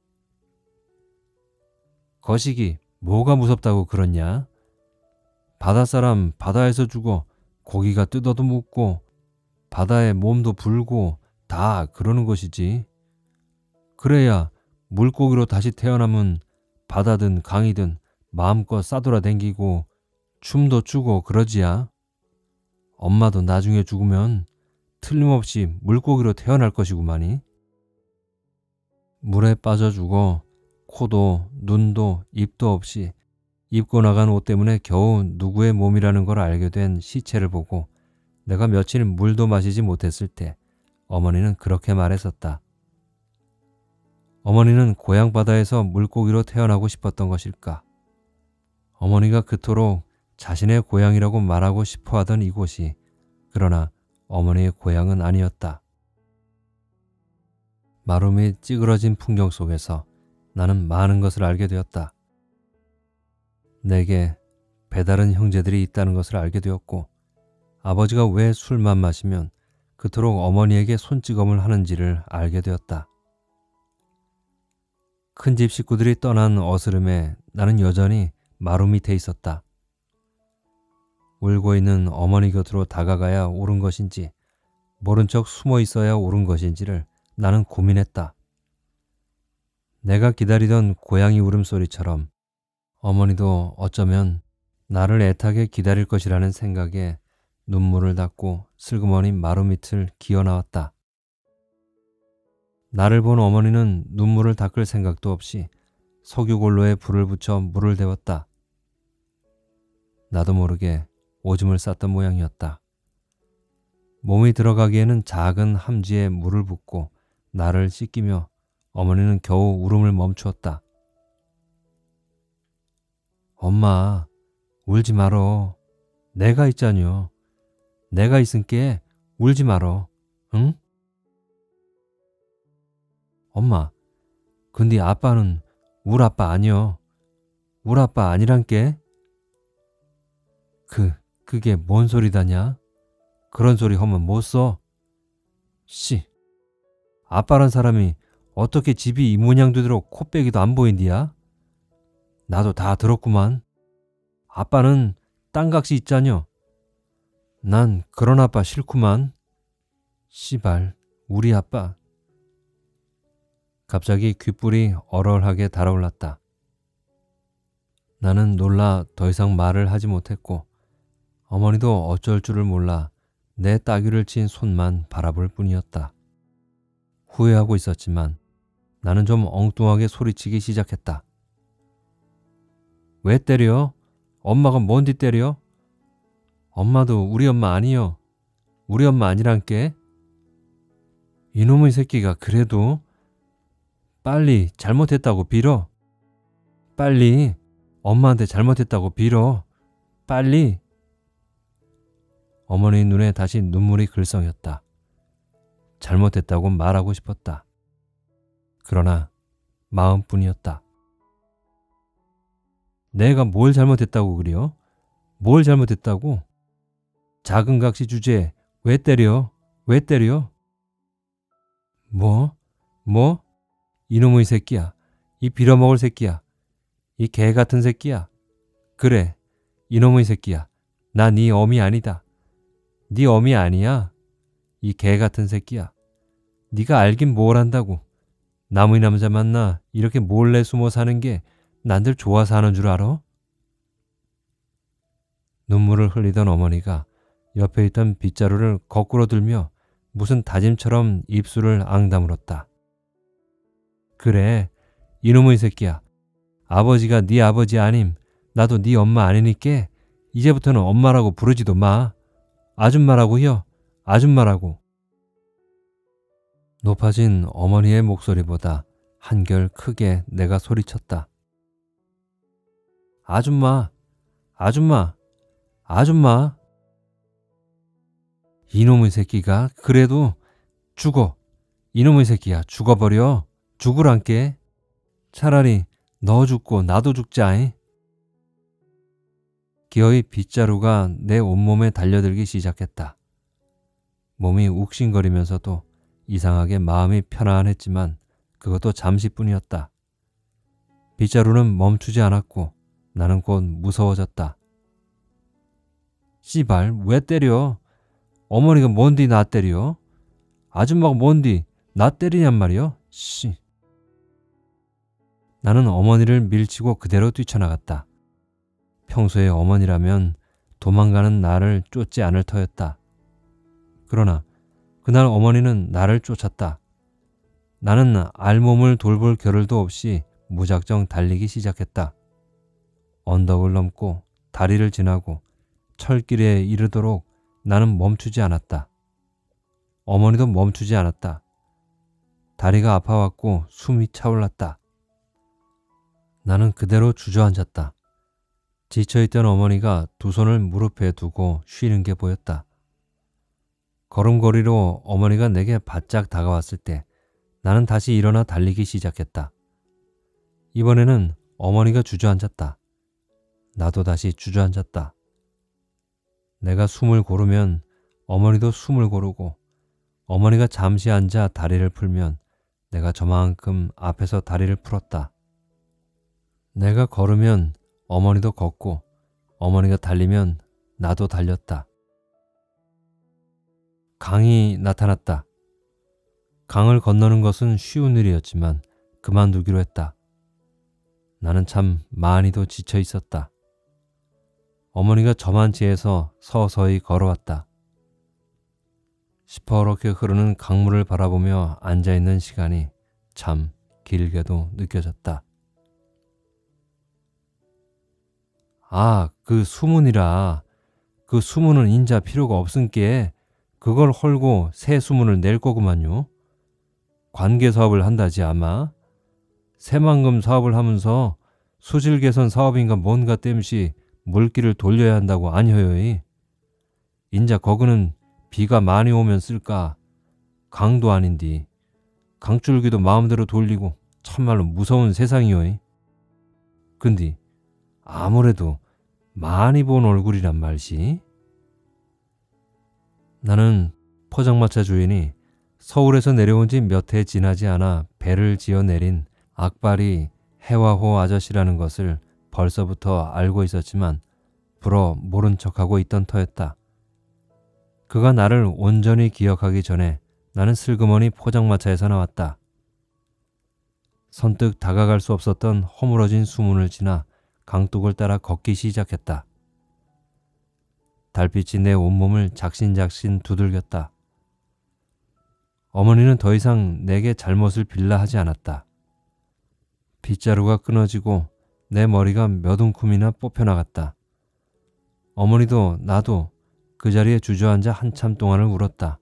거시기 뭐가 무섭다고 그러냐? 바닷사람 바다에서 죽어 고기가 뜯어도 묻고 바다에 몸도 불고 다 그러는 것이지. 그래야 물고기로 다시 태어나면 바다든 강이든 마음껏 싸돌아댕기고 춤도 추고 그러지야. 엄마도 나중에 죽으면 틀림없이 물고기로 태어날 것이구만이. 물에 빠져 죽어 코도 눈도 입도 없이 입고 나간 옷 때문에 겨우 누구의 몸이라는 걸 알게 된 시체를 보고 내가 며칠 물도 마시지 못했을 때 어머니는 그렇게 말했었다. 어머니는 고향 바다에서 물고기로 태어나고 싶었던 것일까? 어머니가 그토록 자신의 고향이라고 말하고 싶어 하던 이곳이 그러나 어머니의 고향은 아니었다. 마름이 찌그러진 풍경 속에서 나는 많은 것을 알게 되었다. 내게 배다른 형제들이 있다는 것을 알게 되었고 아버지가 왜 술만 마시면 그토록 어머니에게 손찌검을 하는지를 알게 되었다. 큰집 식구들이 떠난 어스름에 나는 여전히 마루 밑에 있었다. 울고 있는 어머니 곁으로 다가가야 옳은 것인지 모른 척 숨어 있어야 옳은 것인지를 나는 고민했다. 내가 기다리던 고양이 울음소리처럼 어머니도 어쩌면 나를 애타게 기다릴 것이라는 생각에 눈물을 닦고 슬그머니 마루 밑을 기어 나왔다. 나를 본 어머니는 눈물을 닦을 생각도 없이 석유골로에 불을 붙여 물을 데웠다. 나도 모르게 오줌을 쌌던 모양이었다. 몸이 들어가기에는 작은 함지에 물을 붓고 나를 씻기며 어머니는 겨우 울음을 멈추었다. 엄마, 울지 말어. 내가 있잖여. 내가 있은께 울지 말어. 응? 엄마, 근데 아빠는 울 아빠 아니여. 울 아빠 아니란께? 그, 그게 뭔 소리다냐? 그런 소리 하면 못 써. 씨, 아빠란 사람이 어떻게 집이 이 모양 되도록 코빼기도 안 보인디야? 나도 다 들었구만. 아빠는 딴각시 있자녀. 난 그런 아빠 싫구만. 씨발, 우리 아빠. 갑자기 귓불이 얼얼하게 달아올랐다. 나는 놀라 더 이상 말을 하지 못했고 어머니도 어쩔 줄을 몰라 내 따귀를 친 손만 바라볼 뿐이었다. 후회하고 있었지만 나는 좀 엉뚱하게 소리치기 시작했다. 왜 때려? 엄마가 뭔디 때려? 엄마도 우리 엄마 아니여. 우리 엄마 아니란께? 이놈의 새끼가 그래도 빨리 잘못했다고 빌어. 빨리 엄마한테 잘못했다고 빌어. 빨리. 어머니 눈에 다시 눈물이 글썽였다. 잘못했다고 말하고 싶었다. 그러나 마음뿐이었다. 내가 뭘 잘못했다고 그래요? 뭘 잘못했다고? 작은 각시 주제에 왜 때려? 왜 때려? 뭐? 뭐? 이놈의 새끼야. 이 빌어먹을 새끼야. 이 개 같은 새끼야. 그래, 이놈의 새끼야. 나 네 어미 아니다. 네 어미 아니야. 이 개 같은 새끼야. 네가 알긴 뭘 안다고. 남의 남자 만나 이렇게 몰래 숨어 사는 게 난들 좋아서 하는 줄 알아? 눈물을 흘리던 어머니가 옆에 있던 빗자루를 거꾸로 들며 무슨 다짐처럼 입술을 앙다물었다. 그래, 이놈의 새끼야. 아버지가 네 아버지 아님, 나도 네 엄마 아니니께 이제부터는 엄마라고 부르지도 마. 아줌마라고 히여. 아줌마라고. 높아진 어머니의 목소리보다 한결 크게 내가 소리쳤다. 아줌마, 아줌마, 아줌마. 이놈의 새끼가 그래도 죽어. 이놈의 새끼야, 죽어버려. 죽으란께. 차라리 너 죽고 나도 죽자잉. 기어이 빗자루가 내 온몸에 달려들기 시작했다. 몸이 욱신거리면서도 이상하게 마음이 편안했지만 그것도 잠시뿐이었다. 빗자루는 멈추지 않았고 나는 곧 무서워졌다. 씨발, 왜 때려? 어머니가 뭔디 나 때려? 아줌마가 뭔디 나 때리냔 말이여? 씨. 나는 어머니를 밀치고 그대로 뛰쳐나갔다. 평소에 어머니라면 도망가는 나를 쫓지 않을 터였다. 그러나 그날 어머니는 나를 쫓았다. 나는 알몸을 돌볼 겨를도 없이 무작정 달리기 시작했다. 언덕을 넘고 다리를 지나고 철길에 이르도록 나는 멈추지 않았다. 어머니도 멈추지 않았다. 다리가 아파왔고 숨이 차올랐다. 나는 그대로 주저앉았다. 지쳐있던 어머니가 두 손을 무릎에 두고 쉬는 게 보였다. 걸음걸이로 어머니가 내게 바짝 다가왔을 때 나는 다시 일어나 달리기 시작했다. 이번에는 어머니가 주저앉았다. 나도 다시 주저앉았다. 내가 숨을 고르면 어머니도 숨을 고르고, 어머니가 잠시 앉아 다리를 풀면 내가 저만큼 앞에서 다리를 풀었다. 내가 걸으면 어머니도 걷고, 어머니가 달리면 나도 달렸다. 강이 나타났다. 강을 건너는 것은 쉬운 일이었지만 그만두기로 했다. 나는 참 많이도 지쳐 있었다. 어머니가 저만치에서 서서히 걸어왔다. 시퍼렇게 흐르는 강물을 바라보며 앉아있는 시간이 참 길게도 느껴졌다. 아, 그 수문이라. 그 수문은 인자 필요가 없은께 그걸 헐고 새 수문을 낼 거구만요. 관계사업을 한다지 아마. 새만금 사업을 하면서 수질 개선 사업인가 뭔가 땜시 물기를 돌려야 한다고 아니어요. 인자 거기는 비가 많이 오면 쓸까. 강도 아닌디. 강줄기도 마음대로 돌리고 참말로 무서운 세상이요. 근데 아무래도 많이 본 얼굴이란 말시. 나는 포장마차 주인이 서울에서 내려온 지 몇 해 지나지 않아 배를 지어 내린 악바리 해화호 아저씨라는 것을 벌써부터 알고 있었지만 불어 모른 척하고 있던 터였다. 그가 나를 온전히 기억하기 전에 나는 슬그머니 포장마차에서 나왔다. 선뜻 다가갈 수 없었던 허물어진 수문을 지나 강둑을 따라 걷기 시작했다. 달빛이 내 온몸을 작신작신 두들겼다. 어머니는 더 이상 내게 잘못을 빌라 하지 않았다. 빗자루가 끊어지고 내 머리가 몇 움큼이나 뽑혀나갔다. 어머니도 나도 그 자리에 주저앉아 한참 동안을 울었다.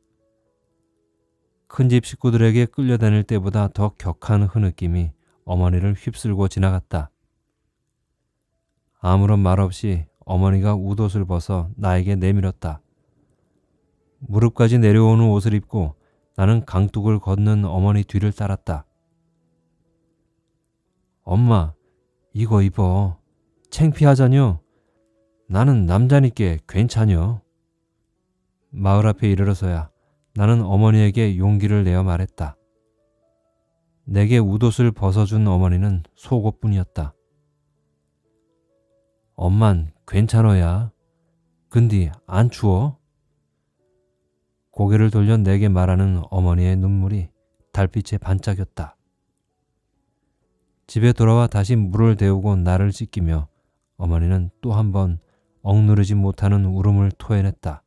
큰집 식구들에게 끌려다닐 때보다 더 격한 흐느낌이 어머니를 휩쓸고 지나갔다. 아무런 말 없이 어머니가 웃옷을 벗어 나에게 내밀었다. 무릎까지 내려오는 옷을 입고 나는 강둑을 걷는 어머니 뒤를 따랐다. 엄마, 이거 입어. 창피하자뇨. 나는 남자니께 괜찮여. 마을 앞에 이르러서야 나는 어머니에게 용기를 내어 말했다. 내게 웃옷을 벗어준 어머니는 속옷뿐이었다. 엄만 괜찮어야. 근데 안 추워? 고개를 돌려 내게 말하는 어머니의 눈물이 달빛에 반짝였다. 집에 돌아와 다시 물을 데우고 나를 씻기며 어머니는 또 한 번 억누르지 못하는 울음을 토해냈다.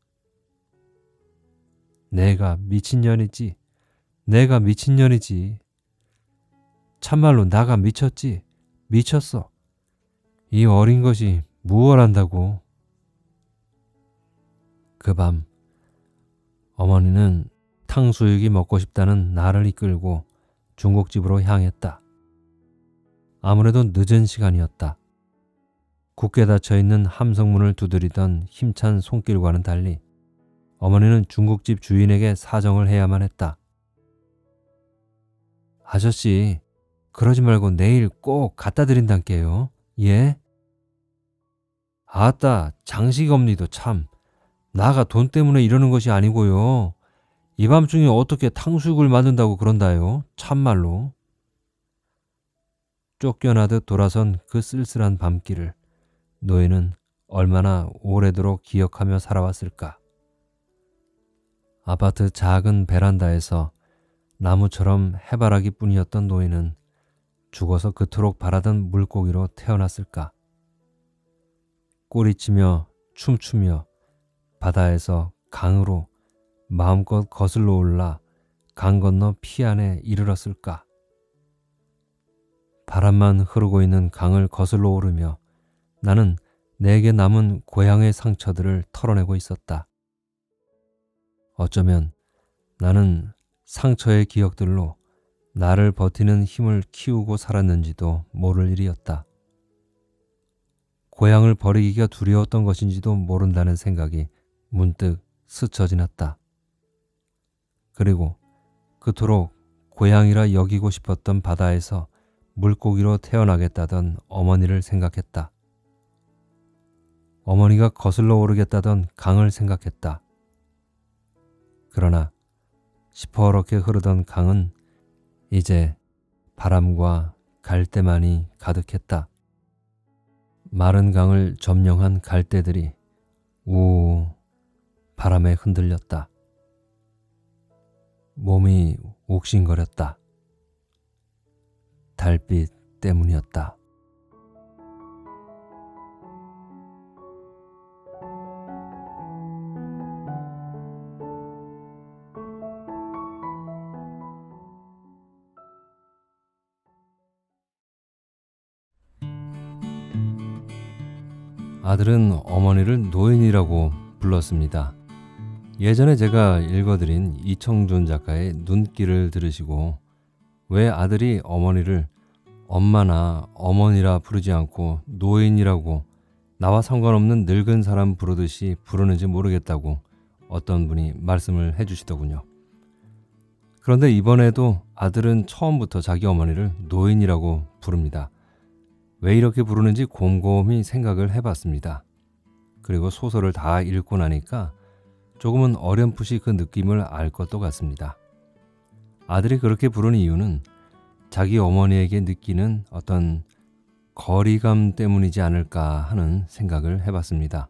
내가 미친년이지. 내가 미친년이지. 참말로 나가 미쳤지. 미쳤어. 이 어린 것이 무얼 한다고. 그 밤 어머니는 탕수육이 먹고 싶다는 나를 이끌고 중국집으로 향했다. 아무래도 늦은 시간이었다. 굳게 닫혀있는 함성문을 두드리던 힘찬 손길과는 달리 어머니는 중국집 주인에게 사정을 해야만 했다. 아저씨, 그러지 말고 내일 꼭 갖다 드린단께요. 예? 아따, 장식엄니도 참. 나가 돈 때문에 이러는 것이 아니고요. 이 밤중에 어떻게 탕수육을 만든다고 그런다요. 참말로. 쫓겨나듯 돌아선 그 쓸쓸한 밤길을 노예는 얼마나 오래도록 기억하며 살아왔을까. 아파트 작은 베란다에서 나무처럼 해바라기 뿐이었던 노예는 죽어서 그토록 바라던 물고기로 태어났을까. 꼬리치며 춤추며 바다에서 강으로 마음껏 거슬러 올라 강 건너 피안에 이르렀을까. 바람만 흐르고 있는 강을 거슬러 오르며 나는 내게 남은 고향의 상처들을 털어내고 있었다. 어쩌면 나는 상처의 기억들로 나를 버티는 힘을 키우고 살았는지도 모를 일이었다. 고향을 버리기가 두려웠던 것인지도 모른다는 생각이 문득 스쳐 지났다. 그리고 그토록 고향이라 여기고 싶었던 바다에서 물고기로 태어나겠다던 어머니를 생각했다. 어머니가 거슬러 오르겠다던 강을 생각했다. 그러나 시퍼렇게 흐르던 강은 이제 바람과 갈대만이 가득했다. 마른 강을 점령한 갈대들이 우우 바람에 흔들렸다. 몸이 옥신거렸다. 달빛 때문이었다. 아들은 어머니를 노인이라고 불렀습니다. 예전에 제가 읽어드린 이청준 작가의 눈길을 들으시고 왜 아들이 어머니를 엄마나 어머니라 부르지 않고 노인이라고 나와 상관없는 늙은 사람 부르듯이 부르는지 모르겠다고 어떤 분이 말씀을 해주시더군요. 그런데 이번에도 아들은 처음부터 자기 어머니를 노인이라고 부릅니다. 왜 이렇게 부르는지 곰곰이 생각을 해봤습니다. 그리고 소설을 다 읽고 나니까 조금은 어렴풋이 그 느낌을 알 것도 같습니다. 아들이 그렇게 부르는 이유는 자기 어머니에게 느끼는 어떤 거리감 때문이지 않을까 하는 생각을 해봤습니다.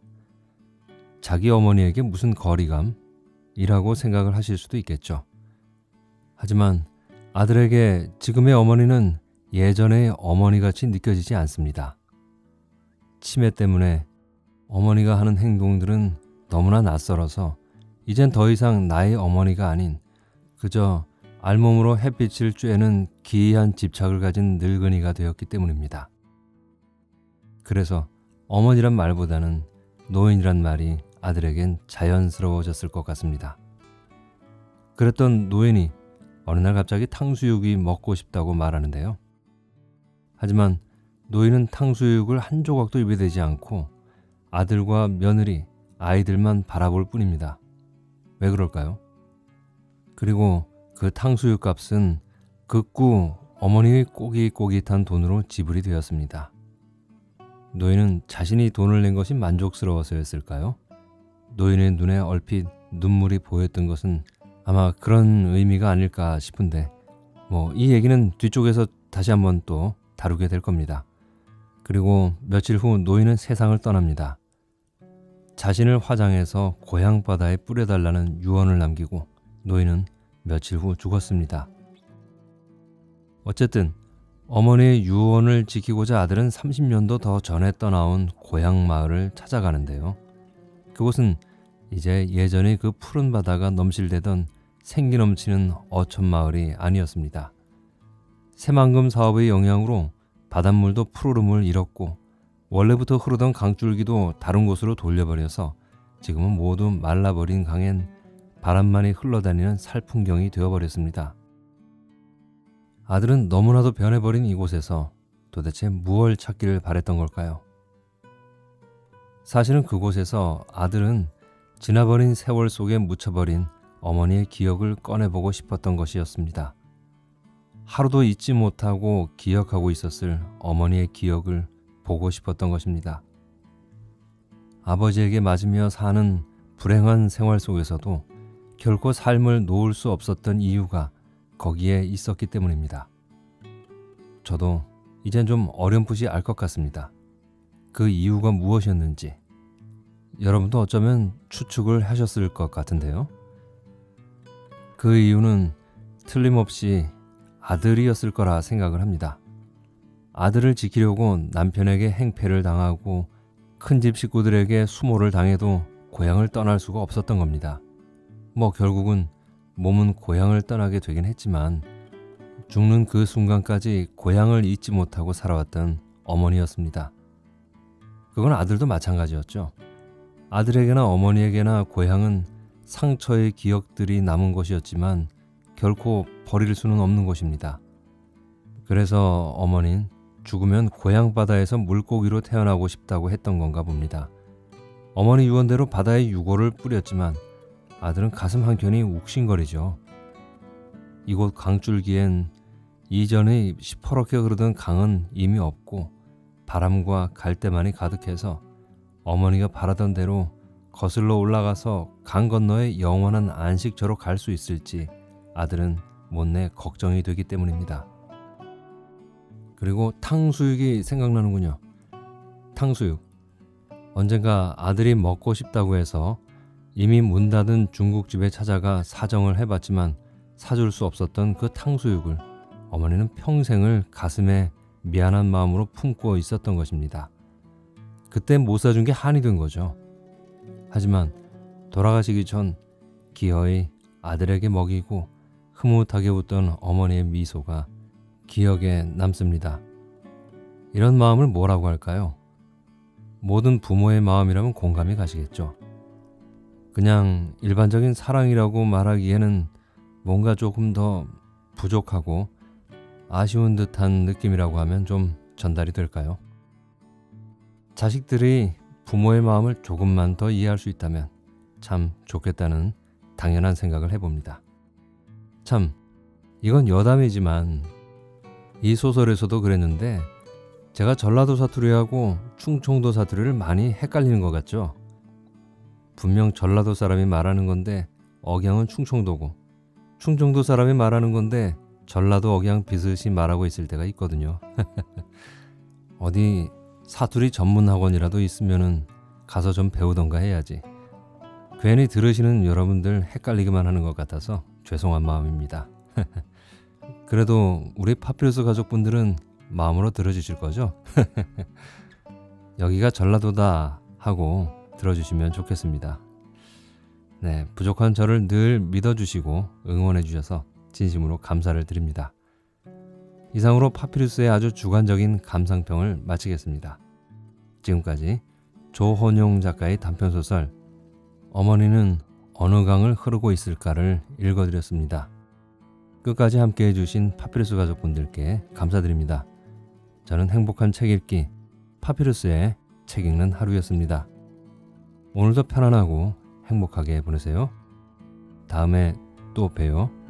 자기 어머니에게 무슨 거리감이라고 생각을 하실 수도 있겠죠. 하지만 아들에게 지금의 어머니는 예전의 어머니같이 느껴지지 않습니다. 치매 때문에 어머니가 하는 행동들은 너무나 낯설어서 이젠 더 이상 나의 어머니가 아닌 그저 알몸으로 햇빛을 쬐는 기이한 집착을 가진 늙은이가 되었기 때문입니다. 그래서 어머니란 말보다는 노인이란 말이 아들에겐 자연스러워졌을 것 같습니다. 그랬던 노인이 어느 날 갑자기 탕수육이 먹고 싶다고 말하는데요. 하지만 노인은 탕수육을 한 조각도 입에 대지 않고 아들과 며느리, 아이들만 바라볼 뿐입니다. 왜 그럴까요? 그리고 그 탕수육 값은 극구 어머니의 꼬깃꼬깃한 돈으로 지불이 되었습니다. 노인은 자신이 돈을 낸 것이 만족스러워서였을까요? 노인의 눈에 얼핏 눈물이 보였던 것은 아마 그런 의미가 아닐까 싶은데 뭐 이 얘기는 뒤쪽에서 다시 한번 또 다루게 될 겁니다. 그리고 며칠 후 노인은 세상을 떠납니다. 자신을 화장해서 고향 바다에 뿌려달라는 유언을 남기고 노인은 며칠 후 죽었습니다. 어쨌든 어머니의 유언을 지키고자 아들은 삼십 년도 더 전에 떠나온 고향 마을을 찾아가는데요. 그곳은 이제 예전의 그 푸른 바다가 넘실대던 생기 넘치는 어촌 마을이 아니었습니다. 새만금 사업의 영향으로 바닷물도 푸르름을 잃었고 원래부터 흐르던 강줄기도 다른 곳으로 돌려버려서 지금은 모두 말라버린 강엔 바람만이 흘러다니는 살풍경이 되어버렸습니다. 아들은 너무나도 변해버린 이곳에서 도대체 무엇을 찾기를 바랬던 걸까요? 사실은 그곳에서 아들은 지나버린 세월 속에 묻혀버린 어머니의 기억을 꺼내보고 싶었던 것이었습니다. 하루도 잊지 못하고 기억하고 있었을 어머니의 기억을 보고 싶었던 것입니다. 아버지에게 맞으며 사는 불행한 생활 속에서도 결코 삶을 놓을 수 없었던 이유가 거기에 있었기 때문입니다. 저도 이젠 좀 어렴풋이 알 것 같습니다. 그 이유가 무엇이었는지 여러분도 어쩌면 추측을 하셨을 것 같은데요. 그 이유는 틀림없이 아들이었을 거라 생각을 합니다. 아들을 지키려고 남편에게 행패를 당하고 큰집 식구들에게 수모를 당해도 고향을 떠날 수가 없었던 겁니다. 뭐 결국은 몸은 고향을 떠나게 되긴 했지만 죽는 그 순간까지 고향을 잊지 못하고 살아왔던 어머니였습니다. 그건 아들도 마찬가지였죠. 아들에게나 어머니에게나 고향은 상처의 기억들이 남은 것이었지만 결코 버릴 수는 없는 곳입니다. 그래서 어머니는 죽으면 고향 바다에서 물고기로 태어나고 싶다고 했던 건가 봅니다. 어머니 유언대로 바다에 유골을 뿌렸지만 아들은 가슴 한켠이 욱신거리죠. 이곳 강줄기엔 이전의 시퍼렇게 흐르던 강은 이미 없고 바람과 갈대만이 가득해서 어머니가 바라던 대로 거슬러 올라가서 강 건너에 영원한 안식처로 갈 수 있을지 아들은 못내 걱정이 되기 때문입니다. 그리고 탕수육이 생각나는군요. 탕수육. 언젠가 아들이 먹고 싶다고 해서 이미 문 닫은 중국집에 찾아가 사정을 해봤지만 사줄 수 없었던 그 탕수육을 어머니는 평생을 가슴에 미안한 마음으로 품고 있었던 것입니다. 그때 못 사준 게 한이 된 거죠. 하지만 돌아가시기 전 기어이 아들에게 먹이고 흐뭇하게 웃던 어머니의 미소가 기억에 남습니다. 이런 마음을 뭐라고 할까요? 모든 부모의 마음이라면 공감이 가시겠죠. 그냥 일반적인 사랑이라고 말하기에는 뭔가 조금 더 부족하고 아쉬운 듯한 느낌이라고 하면 좀 전달이 될까요? 자식들이 부모의 마음을 조금만 더 이해할 수 있다면 참 좋겠다는 당연한 생각을 해봅니다. 참, 이건 여담이지만 이 소설에서도 그랬는데 제가 전라도 사투리하고 충청도 사투리를 많이 헷갈리는 것 같죠? 분명 전라도 사람이 말하는 건데 억양은 충청도고 충청도 사람이 말하는 건데 전라도 억양 비슷이 말하고 있을 때가 있거든요. 어디 사투리 전문 학원이라도 있으면은 가서 좀 배우던가 해야지. 괜히 들으시는 여러분들 헷갈리기만 하는 것 같아서 죄송한 마음입니다. 그래도 우리 파피루스 가족분들은 마음으로 들어주실 거죠? 여기가 전라도다 하고 들어주시면 좋겠습니다. 네, 부족한 저를 늘 믿어주시고 응원해 주셔서 진심으로 감사를 드립니다. 이상으로 파피루스의 아주 주관적인 감상평을 마치겠습니다. 지금까지 조헌용 작가의 단편소설 어머니는 어느 강을 흐르고 있을까를 읽어드렸습니다. 끝까지 함께해 주신 파피루스 가족분들께 감사드립니다. 저는 행복한 책 읽기 파피루스의 책 읽는 하루였습니다. 오늘도 편안하고 행복하게 보내세요. 다음에 또 봬요.